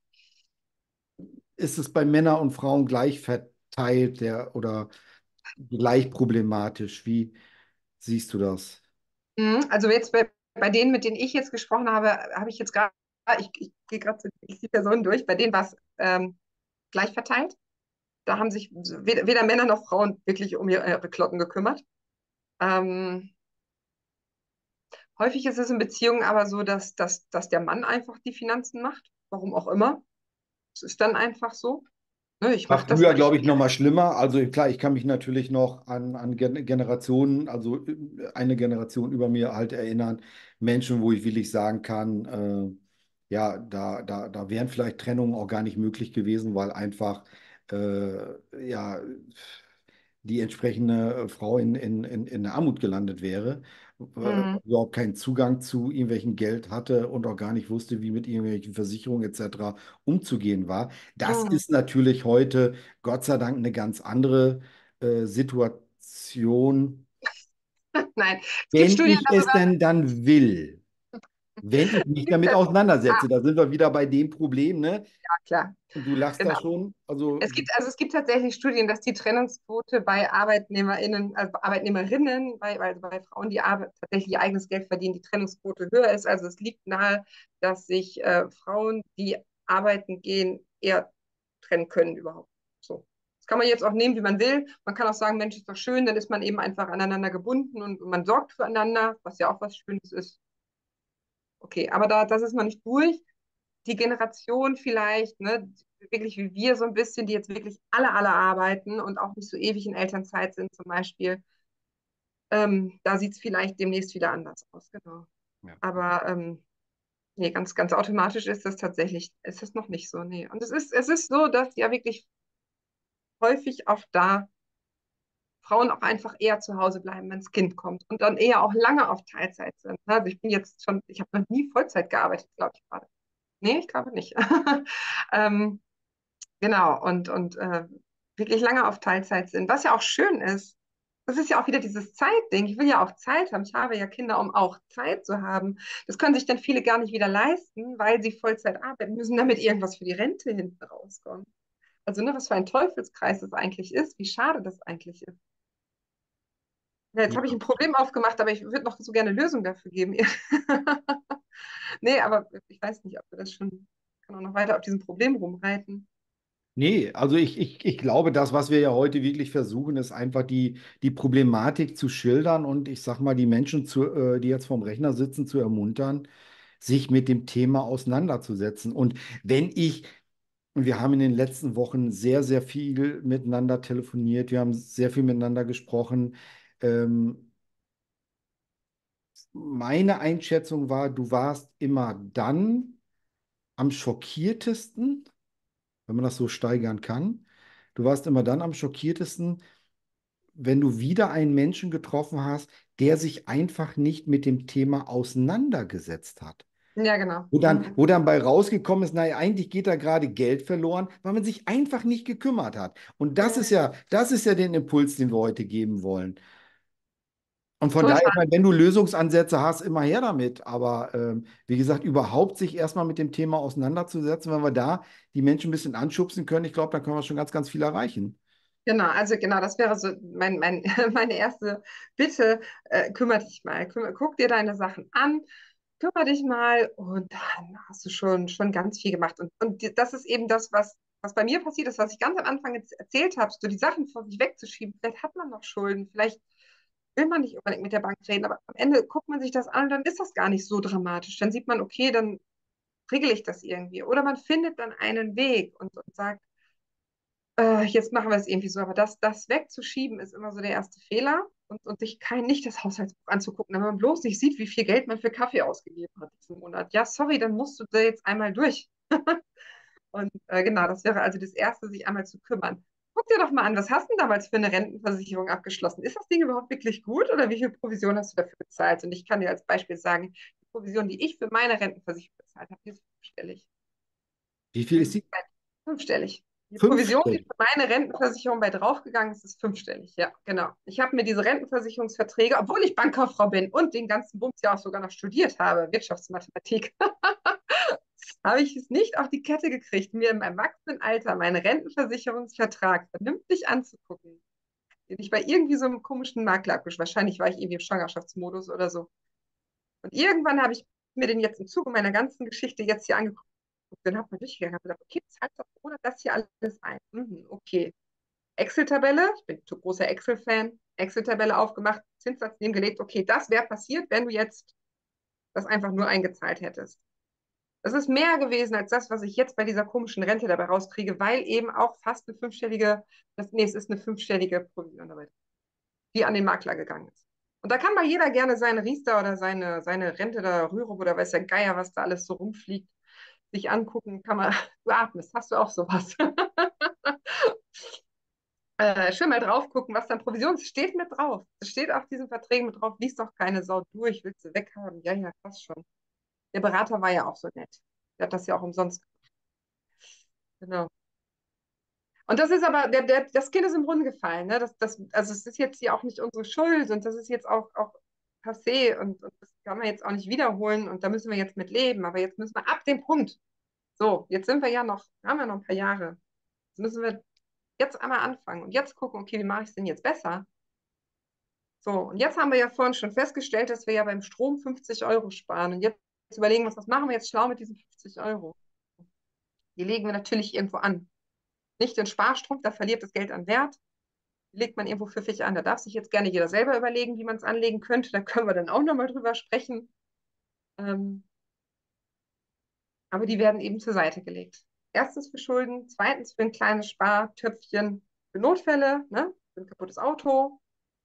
ist es bei Männern und Frauen gleich verteilt der, oder gleich problematisch? Wie siehst du das? Mhm. Also jetzt bei, bei denen, mit denen ich jetzt gesprochen habe, habe ich jetzt gerade, ich, ich gehe gerade so die Personen durch, bei denen war es ähm, gleich verteilt. Da haben sich weder, weder Männer noch Frauen wirklich um ihre Klotten gekümmert. Ähm, häufig ist es in Beziehungen aber so, dass, dass, dass der Mann einfach die Finanzen macht, warum auch immer. Es ist dann einfach so. Ne, ich War mache das, früher, ich, glaube ich, noch mal schlimmer. Also klar, ich kann mich natürlich noch an, an Gen- Generationen, also äh, eine Generation über mir halt erinnern, Menschen, wo ich wirklich sagen kann, äh, ja, da, da, da wären vielleicht Trennungen auch gar nicht möglich gewesen, weil einfach, äh, ja, die entsprechende äh, Frau in, in, in, in der Armut gelandet wäre, äh, Mhm. überhaupt keinen Zugang zu irgendwelchen Geld hatte und auch gar nicht wusste, wie mit irgendwelchen Versicherungen et cetera umzugehen war. Das Mhm. ist natürlich heute Gott sei Dank eine ganz andere äh, Situation, Nein, es gibt wenn Studien ich es darüber. denn dann will. Wenn ich mich Es gibt damit das, ah, auseinandersetze, da sind wir wieder bei dem Problem, ne? ja, klar. Und du lachst da Genau. schon. Also, Es gibt, also es gibt tatsächlich Studien, dass die Trennungsquote bei ArbeitnehmerInnen, also Arbeitnehmerinnen, bei, also bei Frauen, die Arbeit, tatsächlich ihr eigenes Geld verdienen, die Trennungsquote höher ist. Also es liegt nahe, dass sich äh, Frauen, die arbeiten gehen, eher trennen können überhaupt. So. Das kann man jetzt auch nehmen, wie man will. Man kann auch sagen, Mensch, ist doch schön, dann ist man eben einfach aneinander gebunden und man sorgt füreinander, was ja auch was Schönes ist. Okay, aber da, das ist noch nicht durch. Die Generation vielleicht, ne, wirklich wie wir so ein bisschen, die jetzt wirklich alle, alle arbeiten und auch nicht so ewig in Elternzeit sind zum Beispiel, ähm, da sieht es vielleicht demnächst wieder anders aus, genau. ja. Aber ähm, nee, ganz, ganz automatisch ist das tatsächlich, ist das noch nicht so, nee. Und es ist, es ist so, dass ja wirklich häufig auch da Frauen auch einfach eher zu Hause bleiben, wenn das Kind kommt und dann eher auch lange auf Teilzeit sind. Also ich bin jetzt schon, ich habe noch nie Vollzeit gearbeitet, glaube ich gerade. Nee, ich glaube nicht. ähm, Genau, und, und äh, wirklich lange auf Teilzeit sind, was ja auch schön ist. Das ist ja auch wieder dieses Zeitding. Ich will ja auch Zeit haben. Ich habe ja Kinder, um auch Zeit zu haben. Das können sich dann viele gar nicht wieder leisten, weil sie Vollzeit arbeiten müssen, damit irgendwas für die Rente hinten rauskommt. Also, ne, was für ein Teufelskreis das eigentlich ist, wie schade das eigentlich ist. Ja, jetzt habe ich Ja. ein Problem aufgemacht, aber ich würde noch so gerne eine Lösung dafür geben. Nee, aber ich weiß nicht, ob wir das schon, kann auch noch weiter auf diesem Problem rumreiten. Nee, also ich, ich, ich glaube, das, was wir ja heute wirklich versuchen, ist einfach die, die Problematik zu schildern und ich sag mal, die Menschen, zu, äh, die jetzt vorm Rechner sitzen, zu ermuntern, sich mit dem Thema auseinanderzusetzen. Und wenn ich, und wir haben in den letzten Wochen sehr, sehr viel miteinander telefoniert, wir haben sehr viel miteinander gesprochen. Ähm, Meine Einschätzung war, du warst immer dann am schockiertesten, wenn man das so steigern kann. Du warst immer dann am schockiertesten, wenn du wieder einen Menschen getroffen hast, der sich einfach nicht mit dem Thema auseinandergesetzt hat. Ja, genau. Wo dann, Mhm. wo dann bei rausgekommen ist, naja, eigentlich geht da gerade Geld verloren, weil man sich einfach nicht gekümmert hat. Und das ist Mhm. ja, das ist ja den Impuls, den wir heute geben wollen. Und von daher, Total. ich meine, wenn du Lösungsansätze hast, immer her damit. Aber ähm, wie gesagt, überhaupt sich erstmal mit dem Thema auseinanderzusetzen, wenn wir da die Menschen ein bisschen anschubsen können, ich glaube, dann können wir schon ganz, ganz viel erreichen. Genau, also genau, das wäre so mein, mein, meine erste Bitte. Äh, kümmere dich mal, kümmer, guck dir deine Sachen an, kümmere dich mal und dann hast du schon, schon ganz viel gemacht. Und, und die- das ist eben das, was, was bei mir passiert ist, was ich ganz am Anfang jetzt erzählt habe, so die Sachen vor sich wegzuschieben. Vielleicht hat man noch Schulden, vielleicht will man nicht unbedingt mit der Bank reden, aber am Ende guckt man sich das an und dann ist das gar nicht so dramatisch. Dann sieht man, okay, dann regle ich das irgendwie. Oder man findet dann einen Weg und, und sagt, äh, jetzt machen wir es irgendwie so, aber das, das wegzuschieben ist immer so der erste Fehler und, und sich kein, nicht das Haushaltsbuch anzugucken, wenn man bloß nicht sieht, wie viel Geld man für Kaffee ausgegeben hat diesen Monat. Ja, sorry, dann musst du da jetzt einmal durch. Und äh, genau, das wäre also das Erste, sich einmal zu kümmern. Guck dir doch mal an, was hast du denn damals für eine Rentenversicherung abgeschlossen? Ist das Ding überhaupt wirklich gut oder wie viel Provision hast du dafür bezahlt? Und ich kann dir als Beispiel sagen, die Provision, die ich für meine Rentenversicherung bezahlt habe, die ist fünfstellig. Wie viel Das ist ist sie? fünfstellig. Die Provision, die Fünfstellig. für meine Rentenversicherung bei draufgegangen ist, ist fünfstellig. Ja, genau. Ich habe mir diese Rentenversicherungsverträge, obwohl ich Bankkauffrau bin und den ganzen Bums ja auch sogar noch studiert habe, Wirtschaftsmathematik, habe ich es nicht auf die Kette gekriegt, mir im Erwachsenenalter meinen Rentenversicherungsvertrag vernünftig anzugucken, den ich bei irgendwie so einem komischen Makler abgeschlossen. Wahrscheinlich war ich irgendwie im Schwangerschaftsmodus oder so. Und irgendwann habe ich mir den jetzt im Zuge meiner ganzen Geschichte jetzt hier angeguckt. Dann hat man durchgegangen und gesagt, okay, zahlt doch ohne das hier alles ein. Mhm, okay. Excel-Tabelle, ich bin ein großer Excel-Fan, Excel-Tabelle aufgemacht, Zinssatz nebengelegt, okay, das wäre passiert, wenn du jetzt das einfach nur eingezahlt hättest. Das ist mehr gewesen als das, was ich jetzt bei dieser komischen Rente dabei rauskriege, weil eben auch fast eine fünfstellige, das, nee, es ist eine fünfstellige Provision dabei, die an den Makler gegangen ist. Und da kann mal jeder gerne seine Riester oder seine, seine Rente da, Rürup oder weiß der Geier, was da alles so rumfliegt, sich angucken. Kann man, du atmest, hast du auch sowas? Äh, schön mal drauf gucken, was dann Provision ist. Steht mit drauf. Es steht auf diesen Verträgen mit drauf. Liest doch keine Sau durch, willst du weghaben. Ja, ja, passt schon. Der Berater war ja auch so nett. Der hat das ja auch umsonst gemacht. Genau. Und das ist aber, der, der, das Kind ist im Brunnen gefallen. Ne? Das, das, also es ist jetzt hier auch nicht unsere Schuld und das ist jetzt auch, auch passé und, und das kann man jetzt auch nicht wiederholen und da müssen wir jetzt mit leben. Aber jetzt müssen wir ab dem Punkt. So, jetzt sind wir ja noch, haben wir noch ein paar Jahre. Jetzt müssen wir jetzt einmal anfangen und jetzt gucken, okay, wie mache ich es denn jetzt besser? So, und jetzt haben wir ja vorhin schon festgestellt, dass wir ja beim Strom fünfzig Euro sparen. Und jetzt überlegen wir uns, was machen wir jetzt schlau mit diesen fünfzig Euro? Die legen wir natürlich irgendwo an. Nicht den Sparstrom, da verliert das Geld an Wert. Die legt man irgendwo pfiffig an. Da darf sich jetzt gerne jeder selber überlegen, wie man es anlegen könnte. Da können wir dann auch nochmal drüber sprechen. Ähm, aber die werden eben zur Seite gelegt. Erstens für Schulden, zweitens für ein kleines Spartöpfchen für Notfälle, ne? Für ein kaputtes Auto,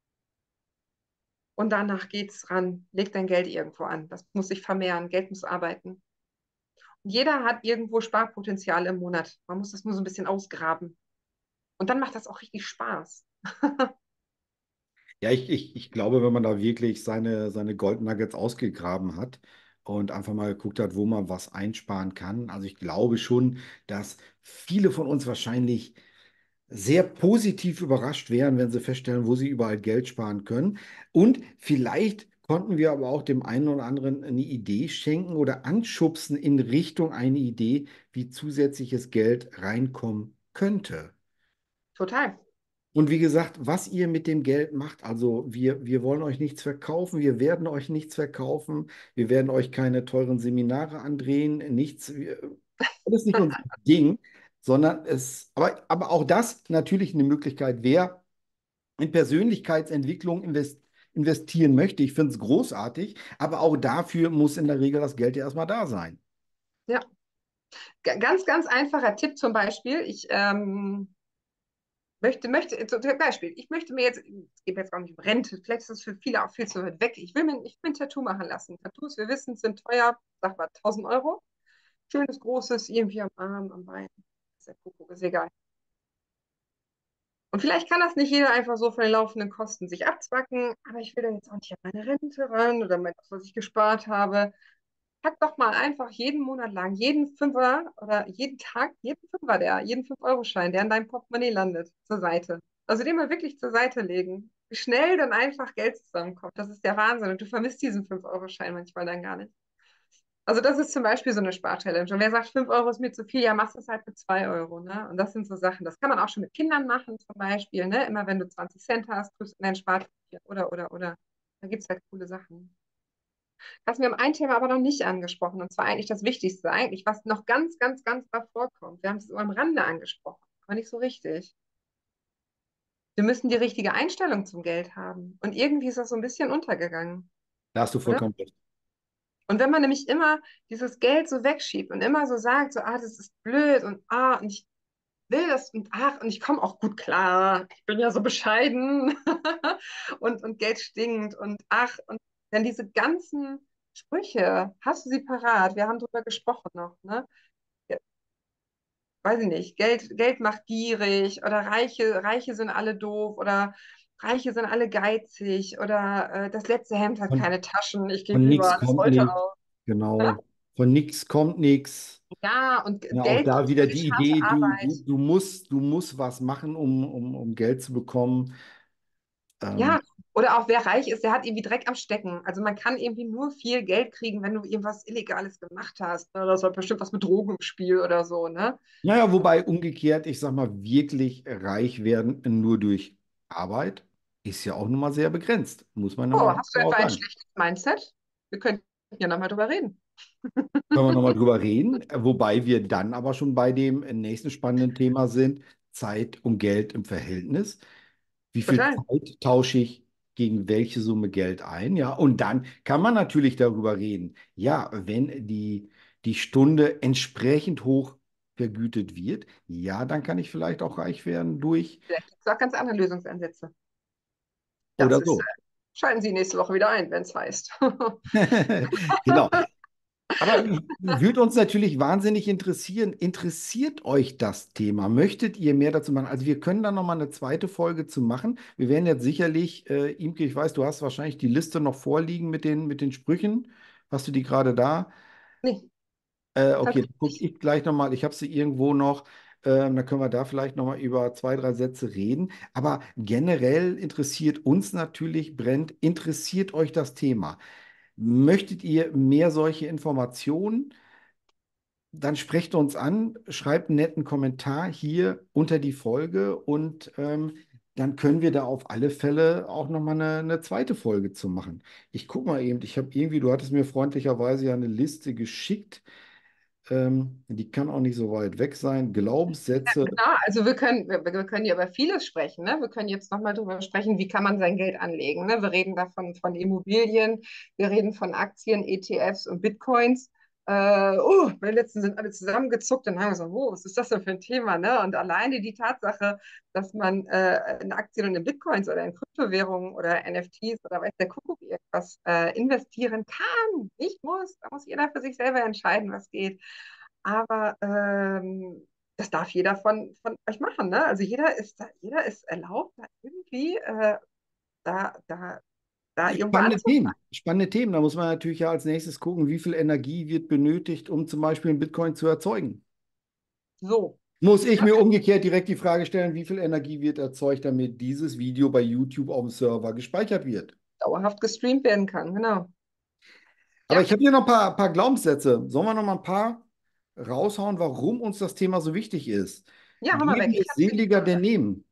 und danach geht's ran. Leg dein Geld irgendwo an. Das muss sich vermehren. Geld muss arbeiten. Und jeder hat irgendwo Sparpotenzial im Monat. Man muss das nur so ein bisschen ausgraben. Und dann macht das auch richtig Spaß. Ja, ich, ich, ich glaube, wenn man da wirklich seine, seine Gold Nuggets ausgegraben hat und einfach mal geguckt hat, wo man was einsparen kann. Also ich glaube schon, dass viele von uns wahrscheinlich sehr positiv überrascht wären, wenn sie feststellen, wo sie überall Geld sparen können. Und vielleicht konnten wir aber auch dem einen oder anderen eine Idee schenken oder anschubsen in Richtung eine Idee, wie zusätzliches Geld reinkommen könnte. Total. Und wie gesagt, was ihr mit dem Geld macht, also wir, wir wollen euch nichts verkaufen, wir werden euch nichts verkaufen, wir werden euch keine teuren Seminare andrehen, nichts, wir, das ist nicht unser Ding, sondern es, aber, aber auch das natürlich eine Möglichkeit, wer in Persönlichkeitsentwicklung invest, investieren möchte. Ich finde es großartig, aber auch dafür muss in der Regel das Geld ja erstmal da sein. Ja. G- Ganz, ganz einfacher Tipp zum Beispiel. Ich ähm, möchte, möchte, zum Beispiel, ich möchte mir jetzt, es geht jetzt auch nicht um Rente, vielleicht ist das für viele auch viel zu weit weg. Ich will mir, ich will ein Tattoo machen lassen. Tattoos, wir wissen, sind teuer, sag mal tausend Euro. Schönes, großes, irgendwie am Arm, am Bein. Ist ja Kuckuck, ist egal. Und vielleicht kann das nicht jeder einfach so von den laufenden Kosten sich abzwacken, aber ich will da jetzt auch nicht an meine Rente ran oder mein, das, was ich gespart habe. Pack doch mal einfach jeden Monat lang, jeden Fünfer oder jeden Tag, jeden Fünfer, der, jeden fünf Euro Schein, der in deinem Portemonnaie landet, zur Seite. Also den mal wirklich zur Seite legen. Wie schnell dann einfach Geld zusammenkommt, das ist der Wahnsinn. Und du vermisst diesen fünf Euro Schein manchmal dann gar nicht. Also das ist zum Beispiel so eine Spar-Challenge. Und wer sagt, fünf Euro ist mir zu viel, ja, machst es halt für zwei Euro. Ne? Und das sind so Sachen, das kann man auch schon mit Kindern machen zum Beispiel. Ne? Immer wenn du zwanzig Cent hast, tust du in dein Sparpapier oder, oder, oder. Da gibt es halt coole Sachen. Was wir haben ein Thema aber noch nicht angesprochen, und zwar eigentlich das Wichtigste, eigentlich, was noch ganz, ganz, ganz davor kommt. Wir haben es nur am Rande angesprochen, aber nicht so richtig. Wir müssen die richtige Einstellung zum Geld haben. Und irgendwie ist das so ein bisschen untergegangen, Da hast du oder? vollkommen recht. Und wenn man nämlich immer dieses Geld so wegschiebt und immer so sagt, so, ah, das ist blöd und ah, und ich will das und ach, und ich komme auch gut klar, ich bin ja so bescheiden und, und Geld stinkt und ach, und dann diese ganzen Sprüche, hast du sie parat? Wir haben drüber gesprochen noch, ne? Ja, weiß ich nicht, Geld, Geld macht gierig oder Reiche, Reiche sind alle doof oder Reiche sind alle geizig oder äh, das letzte Hemd hat Von, keine Taschen, ich gebe von lieber nichts alles kommt heute nichts. aus. Ne? Genau. Von nichts kommt nichts. Ja, und Ja, auch Geld da ist wieder wirklich die harte Idee, du, du, Arbeit. du musst, du musst was machen, um, um, um Geld zu bekommen. Ähm, Ja, oder auch wer reich ist, der hat irgendwie Dreck am Stecken. Also man kann irgendwie nur viel Geld kriegen, wenn du irgendwas Illegales gemacht hast. Ne? Das hat bestimmt was mit Drogen im Spiel oder so, ne? naja, wobei umgekehrt, ich sag mal, wirklich reich werden nur durch Arbeit ist ja auch nun mal sehr begrenzt, muss man ja Oh, mal hast du so etwa auch ein sagen. schlechtes Mindset? Wir könnten ja nochmal drüber reden. Können wir nochmal drüber reden, wobei wir dann aber schon bei dem nächsten spannenden Thema sind, Zeit und Geld im Verhältnis. Wie viel Total. Zeit tausche ich gegen welche Summe Geld ein? Ja, und dann kann man natürlich darüber reden. Ja, wenn die, die Stunde entsprechend hoch vergütet wird, ja, dann kann ich vielleicht auch reich werden durch Vielleicht gibt es auch ganz andere Lösungsansätze. Das oder ist, äh, so. schalten Sie nächste Woche wieder ein, wenn es heißt. Genau. Aber würde uns natürlich wahnsinnig interessieren, interessiert euch das Thema? Möchtet ihr mehr dazu machen? Also wir können da nochmal eine zweite Folge zu machen. Wir werden jetzt sicherlich, äh, Imke, ich weiß, du hast wahrscheinlich die Liste noch vorliegen mit den, mit den Sprüchen. Hast du die gerade da? Nee, Äh, okay, dann gucke tatsächlich. ich gleich nochmal. Ich habe sie irgendwo noch. Ähm, dann können wir da vielleicht nochmal über zwei, drei Sätze reden. Aber generell interessiert uns natürlich, brennt, interessiert euch das Thema? Möchtet ihr mehr solche Informationen? Dann sprecht uns an, schreibt einen netten Kommentar hier unter die Folge und ähm, dann können wir da auf alle Fälle auch nochmal eine, eine zweite Folge zu machen. Ich gucke mal eben, ich habe irgendwie, du hattest mir freundlicherweise ja eine Liste geschickt, ähm, die kann auch nicht so weit weg sein. Glaubenssätze. Genau, also wir können, wir, wir können hier über vieles sprechen. Ne? Wir können jetzt nochmal darüber sprechen, wie kann man sein Geld anlegen. Ne? Wir reden davon von Immobilien, wir reden von Aktien, E T Fs und Bitcoins. Äh, oh, meine letzten sind alle zusammengezuckt und haben gesagt, oh, was ist das denn für ein Thema? Ne? Und alleine die Tatsache, dass man äh, in Aktien und in Bitcoins oder in Kryptowährungen oder N F Ts oder weiß der Kuckuck irgendwas äh, investieren kann, nicht muss, da muss jeder für sich selber entscheiden, was geht. Aber ähm, das darf jeder von, von euch machen, ne? Also jeder ist da, jeder ist erlaubt, da irgendwie äh, da, da, da irgendwo Spannende anzufangen. Themen. Spannende Themen. Da muss man natürlich ja als nächstes gucken, wie viel Energie wird benötigt, um zum Beispiel einen Bitcoin zu erzeugen. So, Muss ich ne? mir umgekehrt direkt die Frage stellen, wie viel Energie wird erzeugt, damit dieses Video bei YouTube auf dem Server gespeichert wird? Dauerhaft gestreamt werden kann, genau. Aber Ja, ich habe hier noch ein paar, paar Glaubenssätze. Sollen wir noch mal ein paar raushauen, warum uns das Thema so wichtig ist? ja, hau mal weg. Geben Ich ist hab's seliger denn gespannt. nehmen.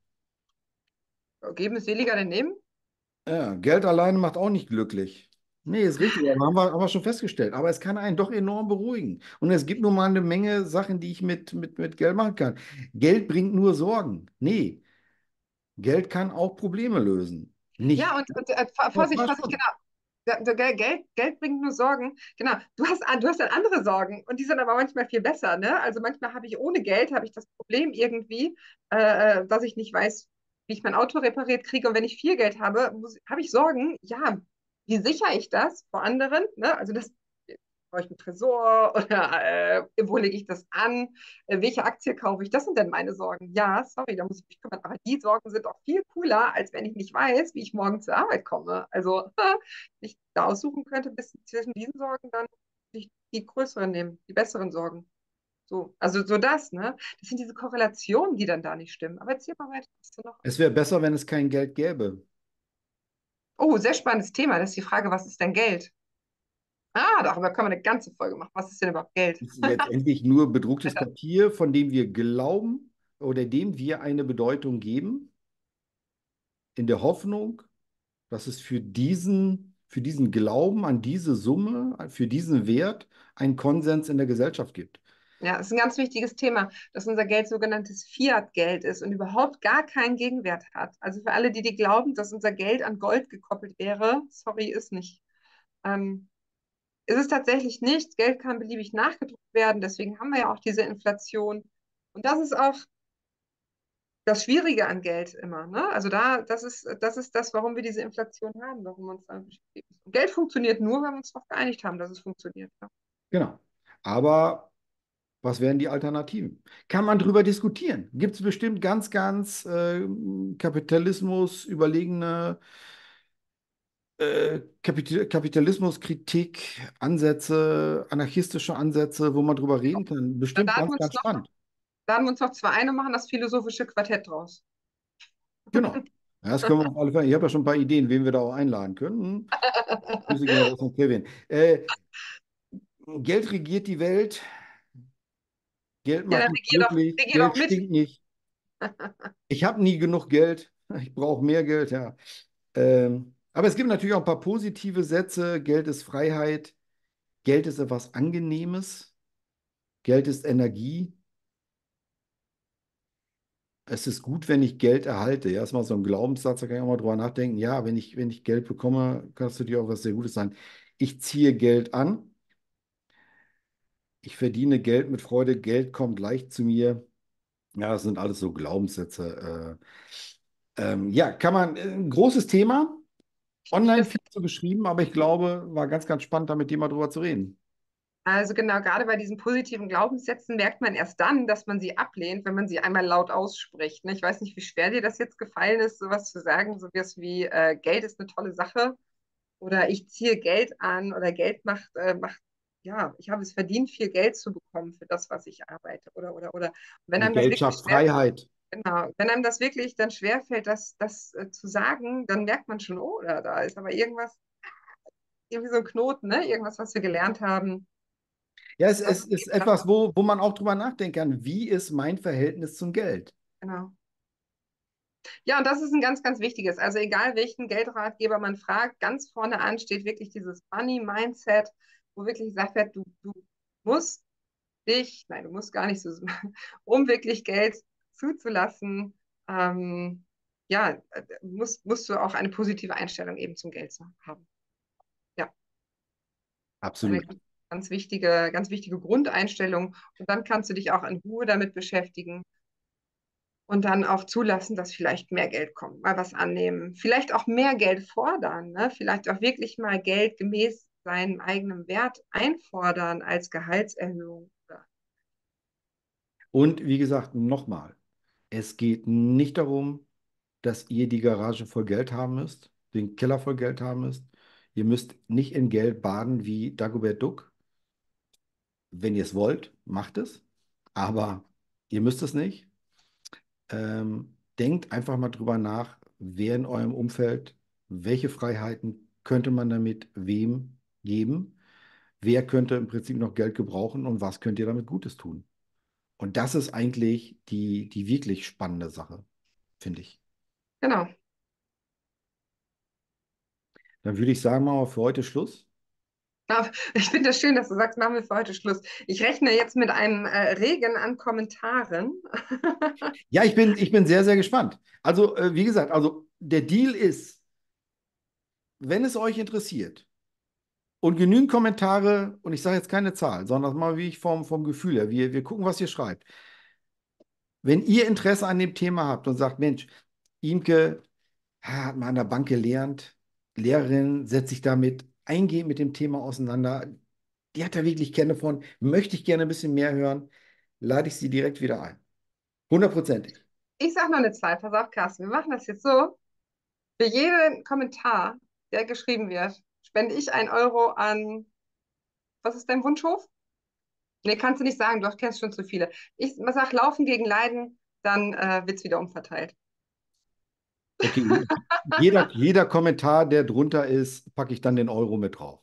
Geben es seliger denn nehmen? Ja, Geld alleine macht auch nicht glücklich. Nee, ist richtig, aber haben wir, haben wir schon festgestellt. Aber es kann einen doch enorm beruhigen. Und es gibt nun mal eine Menge Sachen, die ich mit, mit, mit Geld machen kann. Geld bringt nur Sorgen. Nee, Geld kann auch Probleme lösen. Ja, Nicht, und, und äh, aber Vorsicht, fast Vorsicht, schon. genau. Da- da- Geld, Geld Geld bringt nur Sorgen. Genau. Du hast, du hast dann andere Sorgen und die sind aber manchmal viel besser, ne? Also manchmal habe ich ohne Geld, habe ich das Problem irgendwie, äh, äh, dass ich nicht weiß, wie ich mein Auto repariert kriege. Und wenn ich viel Geld habe, muss, habe ich Sorgen. Ja, wie sichere ich das vor anderen? Ne? Also das brauche ich einen Tresor oder äh, wo lege ich das an? Äh, welche Aktie kaufe ich? Das sind dann meine Sorgen. Ja, sorry, da muss ich mich kümmern. Aber die Sorgen sind auch viel cooler, als wenn ich nicht weiß, wie ich morgen zur Arbeit komme. Also, wenn ich da aussuchen könnte, bis zwischen diesen Sorgen, dann würde ich die größeren nehmen, die besseren Sorgen. So, also so das, ne? Das sind diese Korrelationen, die dann da nicht stimmen. Aber erzähl mal weiter, was du noch. Es wäre besser, wenn es kein Geld gäbe. Oh, sehr spannendes Thema. Das ist die Frage, was ist denn Geld? Ah, darüber können wir eine ganze Folge machen. Was ist denn überhaupt Geld? Es ist letztendlich nur bedrucktes Alter. Papier, von dem wir glauben oder dem wir eine Bedeutung geben, in der Hoffnung, dass es für diesen, für diesen Glauben an diese Summe, für diesen Wert einen Konsens in der Gesellschaft gibt. Ja, das ist ein ganz wichtiges Thema, dass unser Geld sogenanntes Fiat-Geld ist und überhaupt gar keinen Gegenwert hat. Also für alle, die, die glauben, dass unser Geld an Gold gekoppelt wäre, sorry, ist nicht. Ähm, ist es tatsächlich nicht. Geld kann beliebig nachgedruckt werden, deswegen haben wir ja auch diese Inflation. Und das ist auch das Schwierige an Geld immer, ne? Also da, das ist, das ist das, warum wir diese Inflation haben, warum wir uns damit beschäftigen. Und Geld funktioniert nur, wenn wir uns darauf geeinigt haben, dass es funktioniert. Ne? Genau. Aber was wären die Alternativen? Kann man drüber diskutieren? Gibt es bestimmt ganz, ganz äh, Kapitalismus überlegene äh, Kapital Kapitalismuskritik, Ansätze, anarchistische Ansätze, wo man drüber reden kann? Da Bestimmt laden ganz, wir uns ganz noch, spannend. laden wir uns noch zwei ein und machen das philosophische Quartett draus. Genau. Ja, das können wir auf alle Fälle. Ich habe ja schon ein paar Ideen, wen wir da auch einladen können. Hm. Grüße gehen raus von Kevin. Äh, Geld regiert die Welt. Geld Ja, macht dann nicht regier doch, glücklich. regier doch Geld mit. stinkt nicht. Ich habe nie genug Geld. Ich brauche mehr Geld, ja. Ähm, aber es gibt natürlich auch ein paar positive Sätze. Geld ist Freiheit. Geld ist etwas Angenehmes. Geld ist Energie. Es ist gut, wenn ich Geld erhalte. Ja, ist mal so ein Glaubenssatz, da kann ich auch mal drüber nachdenken. Ja, wenn ich, wenn ich Geld bekomme, kann es natürlich auch was sehr Gutes sein. Ich ziehe Geld an. Ich verdiene Geld mit Freude. Geld kommt leicht zu mir. Ja, das sind alles so Glaubenssätze. Äh, ähm, ja, kann man, äh, ein großes Thema. Ich Online finde viel zu geschrieben, aber ich glaube, war ganz, ganz spannend, da mit dir mal drüber zu reden. Also genau, gerade bei diesen positiven Glaubenssätzen merkt man erst dann, dass man sie ablehnt, wenn man sie einmal laut ausspricht. Ne? Ich weiß nicht, wie schwer dir das jetzt gefallen ist, sowas zu sagen, sowas wie äh, Geld ist eine tolle Sache oder ich ziehe Geld an oder Geld macht, äh, macht, ja, ich habe es verdient, viel Geld zu bekommen für das, was ich arbeite oder oder oder. Und wenn Oder einem das Geld wirklich schafft schwer, Freiheit. genau, wenn einem das wirklich dann schwerfällt, das, das äh, zu sagen, dann merkt man schon, oh, da, da ist aber irgendwas, irgendwie so ein Knoten, ne? Irgendwas, was wir gelernt haben, Ja, es, was es ist eben dann etwas, auch, wo, wo man auch drüber nachdenken kann. Wie ist mein Verhältnis zum Geld? genau. Ja, und das ist ein ganz, ganz wichtiges. Also egal, welchen Geldratgeber man fragt, ganz vorne an steht wirklich dieses Money-Mindset, wo wirklich gesagt wird, du, du musst dich, nein, du musst gar nicht so, um wirklich Geld zuzulassen, ähm, ja, äh, musst, musst du auch eine positive Einstellung eben zum Geld zu haben. Ja, eine Absolut. ganz, ganz wichtige, ganz wichtige Grundeinstellung. Und dann kannst du dich auch in Ruhe damit beschäftigen und dann auch zulassen, dass vielleicht mehr Geld kommt, mal was annehmen, vielleicht auch mehr Geld fordern, ne? Vielleicht auch wirklich mal Geld gemäß seinem eigenen Wert einfordern als Gehaltserhöhung. Und wie gesagt, nochmal, es geht nicht darum, dass ihr die Garage voll Geld haben müsst, den Keller voll Geld haben müsst. Ihr müsst nicht in Geld baden wie Dagobert Duck. Wenn ihr es wollt, macht es. Aber ihr müsst es nicht. Ähm, denkt einfach mal drüber nach, wer in eurem Umfeld, welche Freiheiten könnte man damit wem geben? Wer könnte im Prinzip noch Geld gebrauchen und was könnt ihr damit Gutes tun? Und das ist eigentlich die, die wirklich spannende Sache, finde ich. Genau. Dann würde ich sagen, machen wir für heute Schluss. Aber ich finde es schön, dass du sagst, machen wir für heute Schluss. Ich rechne jetzt mit einem äh, Regen an Kommentaren. Ja, ich bin, ich bin sehr, sehr gespannt. Also, äh, wie gesagt, also der Deal ist, wenn es euch interessiert und genügend Kommentare, und ich sage jetzt keine Zahl, sondern mal wie ich vom, vom Gefühl her, wir, wir gucken, was ihr schreibt. Wenn ihr Interesse an dem Thema habt und sagt, Mensch, Imke hat mal an der Bank gelernt, Lehrerin setzt sich damit eingehend mit dem Thema auseinander, die hat da wirklich Kenntnis von, möchte ich gerne ein bisschen mehr hören, lade ich sie direkt wieder ein. Hundertprozentig. Ich sage noch eine Zahl, pass auf, Carsten. Wir machen das jetzt so. Für jeden Kommentar, der geschrieben wird, spende ich ein Euro an, was ist dein Wunschhof? Nee, kannst du nicht sagen, du kennst schon zu viele. Ich sag Laufen gegen Leiden, dann äh, wird es wieder umverteilt. Okay, jeder, jeder Kommentar, der drunter ist, packe ich dann den Euro mit drauf.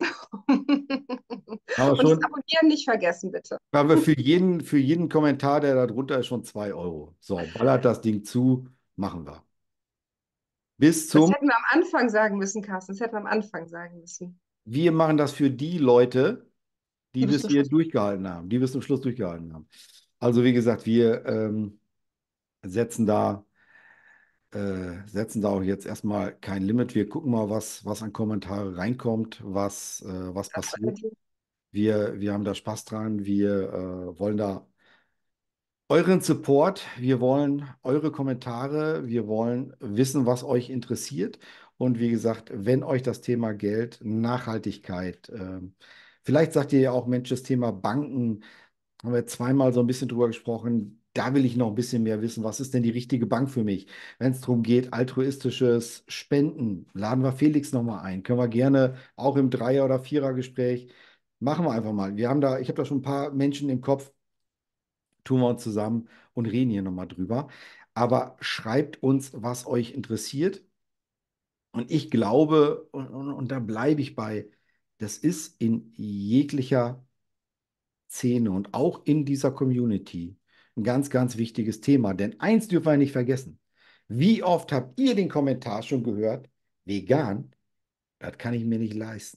Aber Und das schon, Abonnieren nicht vergessen, bitte. haben wir für jeden, für jeden Kommentar, der da drunter ist, schon zwei Euro. So, ballert das Ding zu, machen wir. Bis Das zum, hätten wir am Anfang sagen müssen, Carsten. Das hätten wir am Anfang sagen müssen. wir machen das für die Leute, Die die bis bis zum hier Schluss. durchgehalten haben, die bis zum Schluss durchgehalten haben. Also wie gesagt, wir ähm, setzen da, äh, setzen da auch jetzt erstmal kein Limit. Wir gucken mal, was, was an Kommentare reinkommt, was, äh, was Das war passiert. die- Wir, wir haben da Spaß dran. Wir äh, wollen da euren Support. Wir wollen eure Kommentare. Wir wollen wissen, was euch interessiert. Und wie gesagt, wenn euch das Thema Geld, Nachhaltigkeit, ähm, vielleicht sagt ihr ja auch, Mensch, das Thema Banken, haben wir zweimal so ein bisschen drüber gesprochen. Da will ich noch ein bisschen mehr wissen. Was ist denn die richtige Bank für mich? Wenn es darum geht, altruistisches Spenden, laden wir Felix nochmal ein. Können wir gerne auch im Dreier- oder Vierer-Gespräch machen wir einfach mal. Wir haben da, ich habe da schon ein paar Menschen im Kopf, tun wir uns zusammen und reden hier nochmal drüber. Aber schreibt uns, was euch interessiert. Und ich glaube, und, und, und da bleibe ich bei, das ist in jeglicher Szene und auch in dieser Community ein ganz, ganz wichtiges Thema. Denn eins dürfen wir nicht vergessen. Wie oft habt ihr den Kommentar schon gehört? Vegan, das kann ich mir nicht leisten.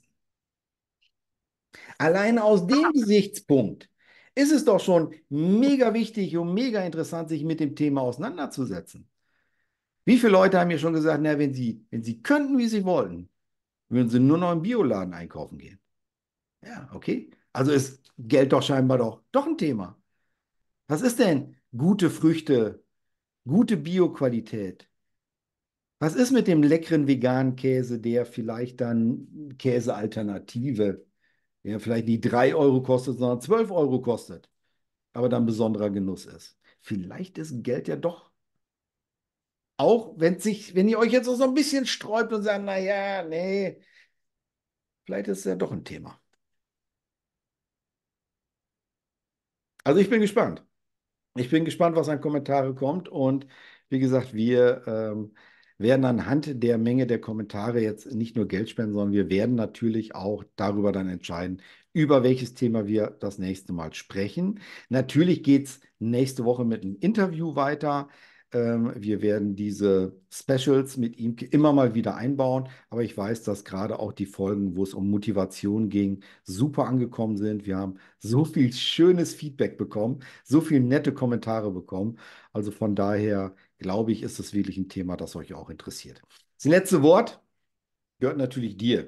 Allein aus dem Gesichtspunkt ist es doch schon mega wichtig und mega interessant, sich mit dem Thema auseinanderzusetzen. Wie viele Leute haben mir schon gesagt, na, wenn sie, wenn sie könnten, wie sie wollten, würden sie nur noch im Bioladen einkaufen gehen. Ja, okay. Also ist Geld doch scheinbar doch, doch ein Thema. Was ist denn gute Früchte, gute Bioqualität? Was ist mit dem leckeren veganen Käse, der vielleicht dann Käsealternative? Ja, vielleicht nicht drei Euro kostet, sondern zwölf Euro kostet, aber dann besonderer Genuss ist. Vielleicht ist Geld ja doch, auch wenn sich, wenn ihr euch jetzt auch so ein bisschen sträubt und sagt, naja, nee, vielleicht ist es ja doch ein Thema. Also ich bin gespannt. Ich bin gespannt, was an Kommentare kommt. Und wie gesagt, wir ähm, werden anhand der Menge der Kommentare jetzt nicht nur Geld spenden, sondern wir werden natürlich auch darüber dann entscheiden, über welches Thema wir das nächste Mal sprechen. Natürlich geht es nächste Woche mit einem Interview weiter. Ähm, wir werden diese Specials mit ihm immer mal wieder einbauen. Aber ich weiß, dass gerade auch die Folgen, wo es um Motivation ging, super angekommen sind. Wir haben so viel schönes Feedback bekommen, so viele nette Kommentare bekommen. Also von daher glaube ich, ist es wirklich ein Thema, das euch auch interessiert. Das letzte Wort gehört natürlich dir.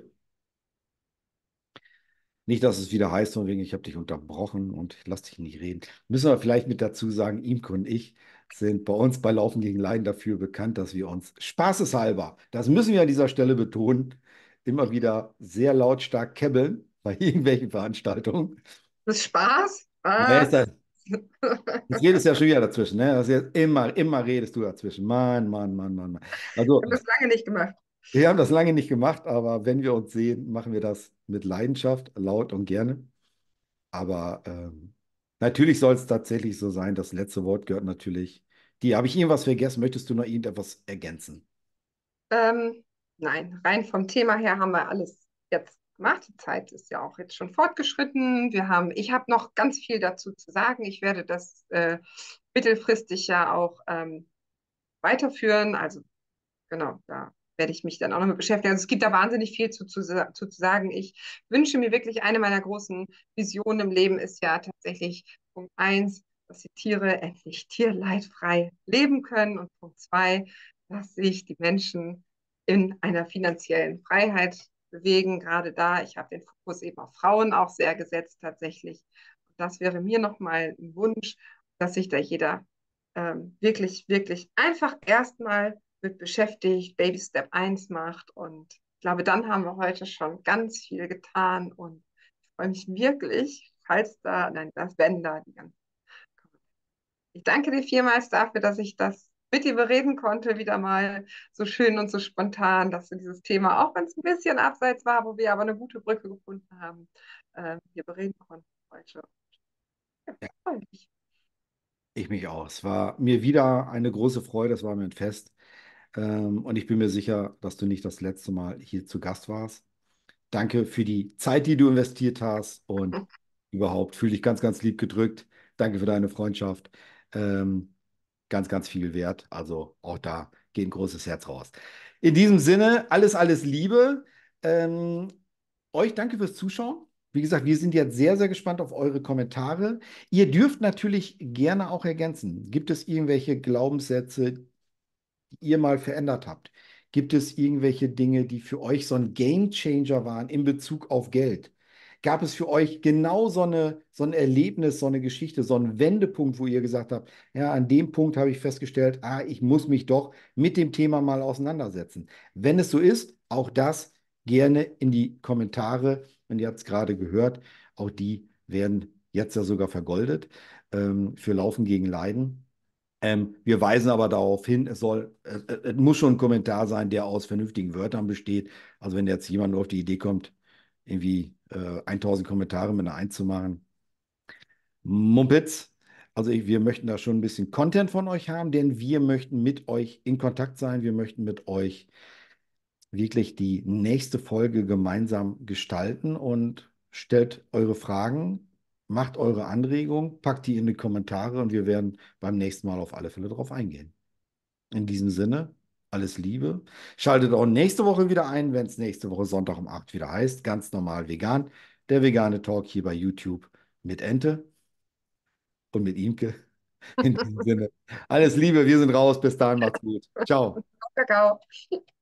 Nicht, dass es wieder heißt, von wegen, ich habe dich unterbrochen und lass dich nicht reden. Müssen wir vielleicht mit dazu sagen, Imke und ich sind bei uns bei Laufen gegen Leiden dafür bekannt, dass wir uns spaßeshalber, das müssen wir an dieser Stelle betonen, immer wieder sehr lautstark kebbeln bei irgendwelchen Veranstaltungen. Das ist Spaß? Ja, ist Was? das, jetzt redest du ja schon wieder dazwischen, ne? Das ist jetzt immer, immer redest du dazwischen. Mann, Mann, Mann, Mann, Mann. Ich Also, habe das lange nicht gemacht. wir haben das lange nicht gemacht, aber wenn wir uns sehen, machen wir das mit Leidenschaft, laut und gerne. Aber ähm, natürlich soll es tatsächlich so sein, das letzte Wort gehört natürlich dir. Habe ich irgendwas vergessen? Möchtest du noch irgendetwas ergänzen? Ähm, nein, rein vom Thema her haben wir alles jetzt gemacht. Die Zeit ist ja auch jetzt schon fortgeschritten. Wir haben, ich habe noch ganz viel dazu zu sagen. Ich werde das äh, mittelfristig ja auch ähm, weiterführen. Also genau, da werde ich mich dann auch noch mit beschäftigen. Also es gibt da wahnsinnig viel zu, zu, zu, zu sagen. Ich wünsche mir wirklich, eine meiner großen Visionen im Leben ist ja tatsächlich Punkt eins, dass die Tiere endlich tierleidfrei leben können und Punkt zwei, dass sich die Menschen in einer finanziellen Freiheit bewegen. Gerade da, ich habe den Fokus eben auf Frauen auch sehr gesetzt tatsächlich. Und das wäre mir nochmal ein Wunsch, dass sich da jeder ähm, wirklich, wirklich einfach erstmal mit beschäftigt, Baby Step eins macht. Und ich glaube, dann haben wir heute schon ganz viel getan. Und ich freue mich wirklich, falls da, nein, das wenn da die ganzen. Ich danke dir vielmals dafür, dass ich das mit dir bereden konnte, wieder mal so schön und so spontan, dass wir dieses Thema, auch wenn es ein bisschen abseits war, wo wir aber eine gute Brücke gefunden haben, äh, hier bereden konnten heute. Ja, Ja, freue mich. ich mich auch. Es war mir wieder eine große Freude, es war mir ein Fest. Ähm, und ich bin mir sicher, dass du nicht das letzte Mal hier zu Gast warst. Danke für die Zeit, die du investiert hast und überhaupt fühle dich ganz, ganz lieb gedrückt. Danke für deine Freundschaft. Ähm, ganz, ganz viel wert. Also auch da geht ein großes Herz raus. In diesem Sinne, alles, alles Liebe. Ähm, euch danke fürs Zuschauen. Wie gesagt, wir sind jetzt sehr, sehr gespannt auf eure Kommentare. Ihr dürft natürlich gerne auch ergänzen. Gibt es irgendwelche Glaubenssätze, ihr mal verändert habt? Gibt es irgendwelche Dinge, die für euch so ein Gamechanger waren in Bezug auf Geld? Gab es für euch genau so eine, so ein Erlebnis, so eine Geschichte, so einen Wendepunkt, wo ihr gesagt habt, ja, an dem Punkt habe ich festgestellt, ah, ich muss mich doch mit dem Thema mal auseinandersetzen. Wenn es so ist, auch das gerne in die Kommentare. Und ihr habt es gerade gehört, auch die werden jetzt ja sogar vergoldet ähm, für Laufen gegen Leiden. Ähm, wir weisen aber darauf hin, es soll, es, es muss schon ein Kommentar sein, der aus vernünftigen Wörtern besteht. Also wenn jetzt jemand nur auf die Idee kommt, irgendwie äh, tausend Kommentare mit einer Eins zu machen, Mumpitz. Also ich, wir möchten da schon ein bisschen Content von euch haben, denn wir möchten mit euch in Kontakt sein. Wir möchten mit euch wirklich die nächste Folge gemeinsam gestalten und stellt eure Fragen, macht eure Anregungen, packt die in die Kommentare und wir werden beim nächsten Mal auf alle Fälle darauf eingehen. In diesem Sinne, alles Liebe. Schaltet auch nächste Woche wieder ein, wenn es nächste Woche Sonntag um acht wieder heißt. Ganz normal vegan. Der vegane Talk hier bei YouTube mit Ente und mit Imke. In diesem Sinne, alles Liebe, wir sind raus. Bis dahin, macht's gut. Ciao. Kakao.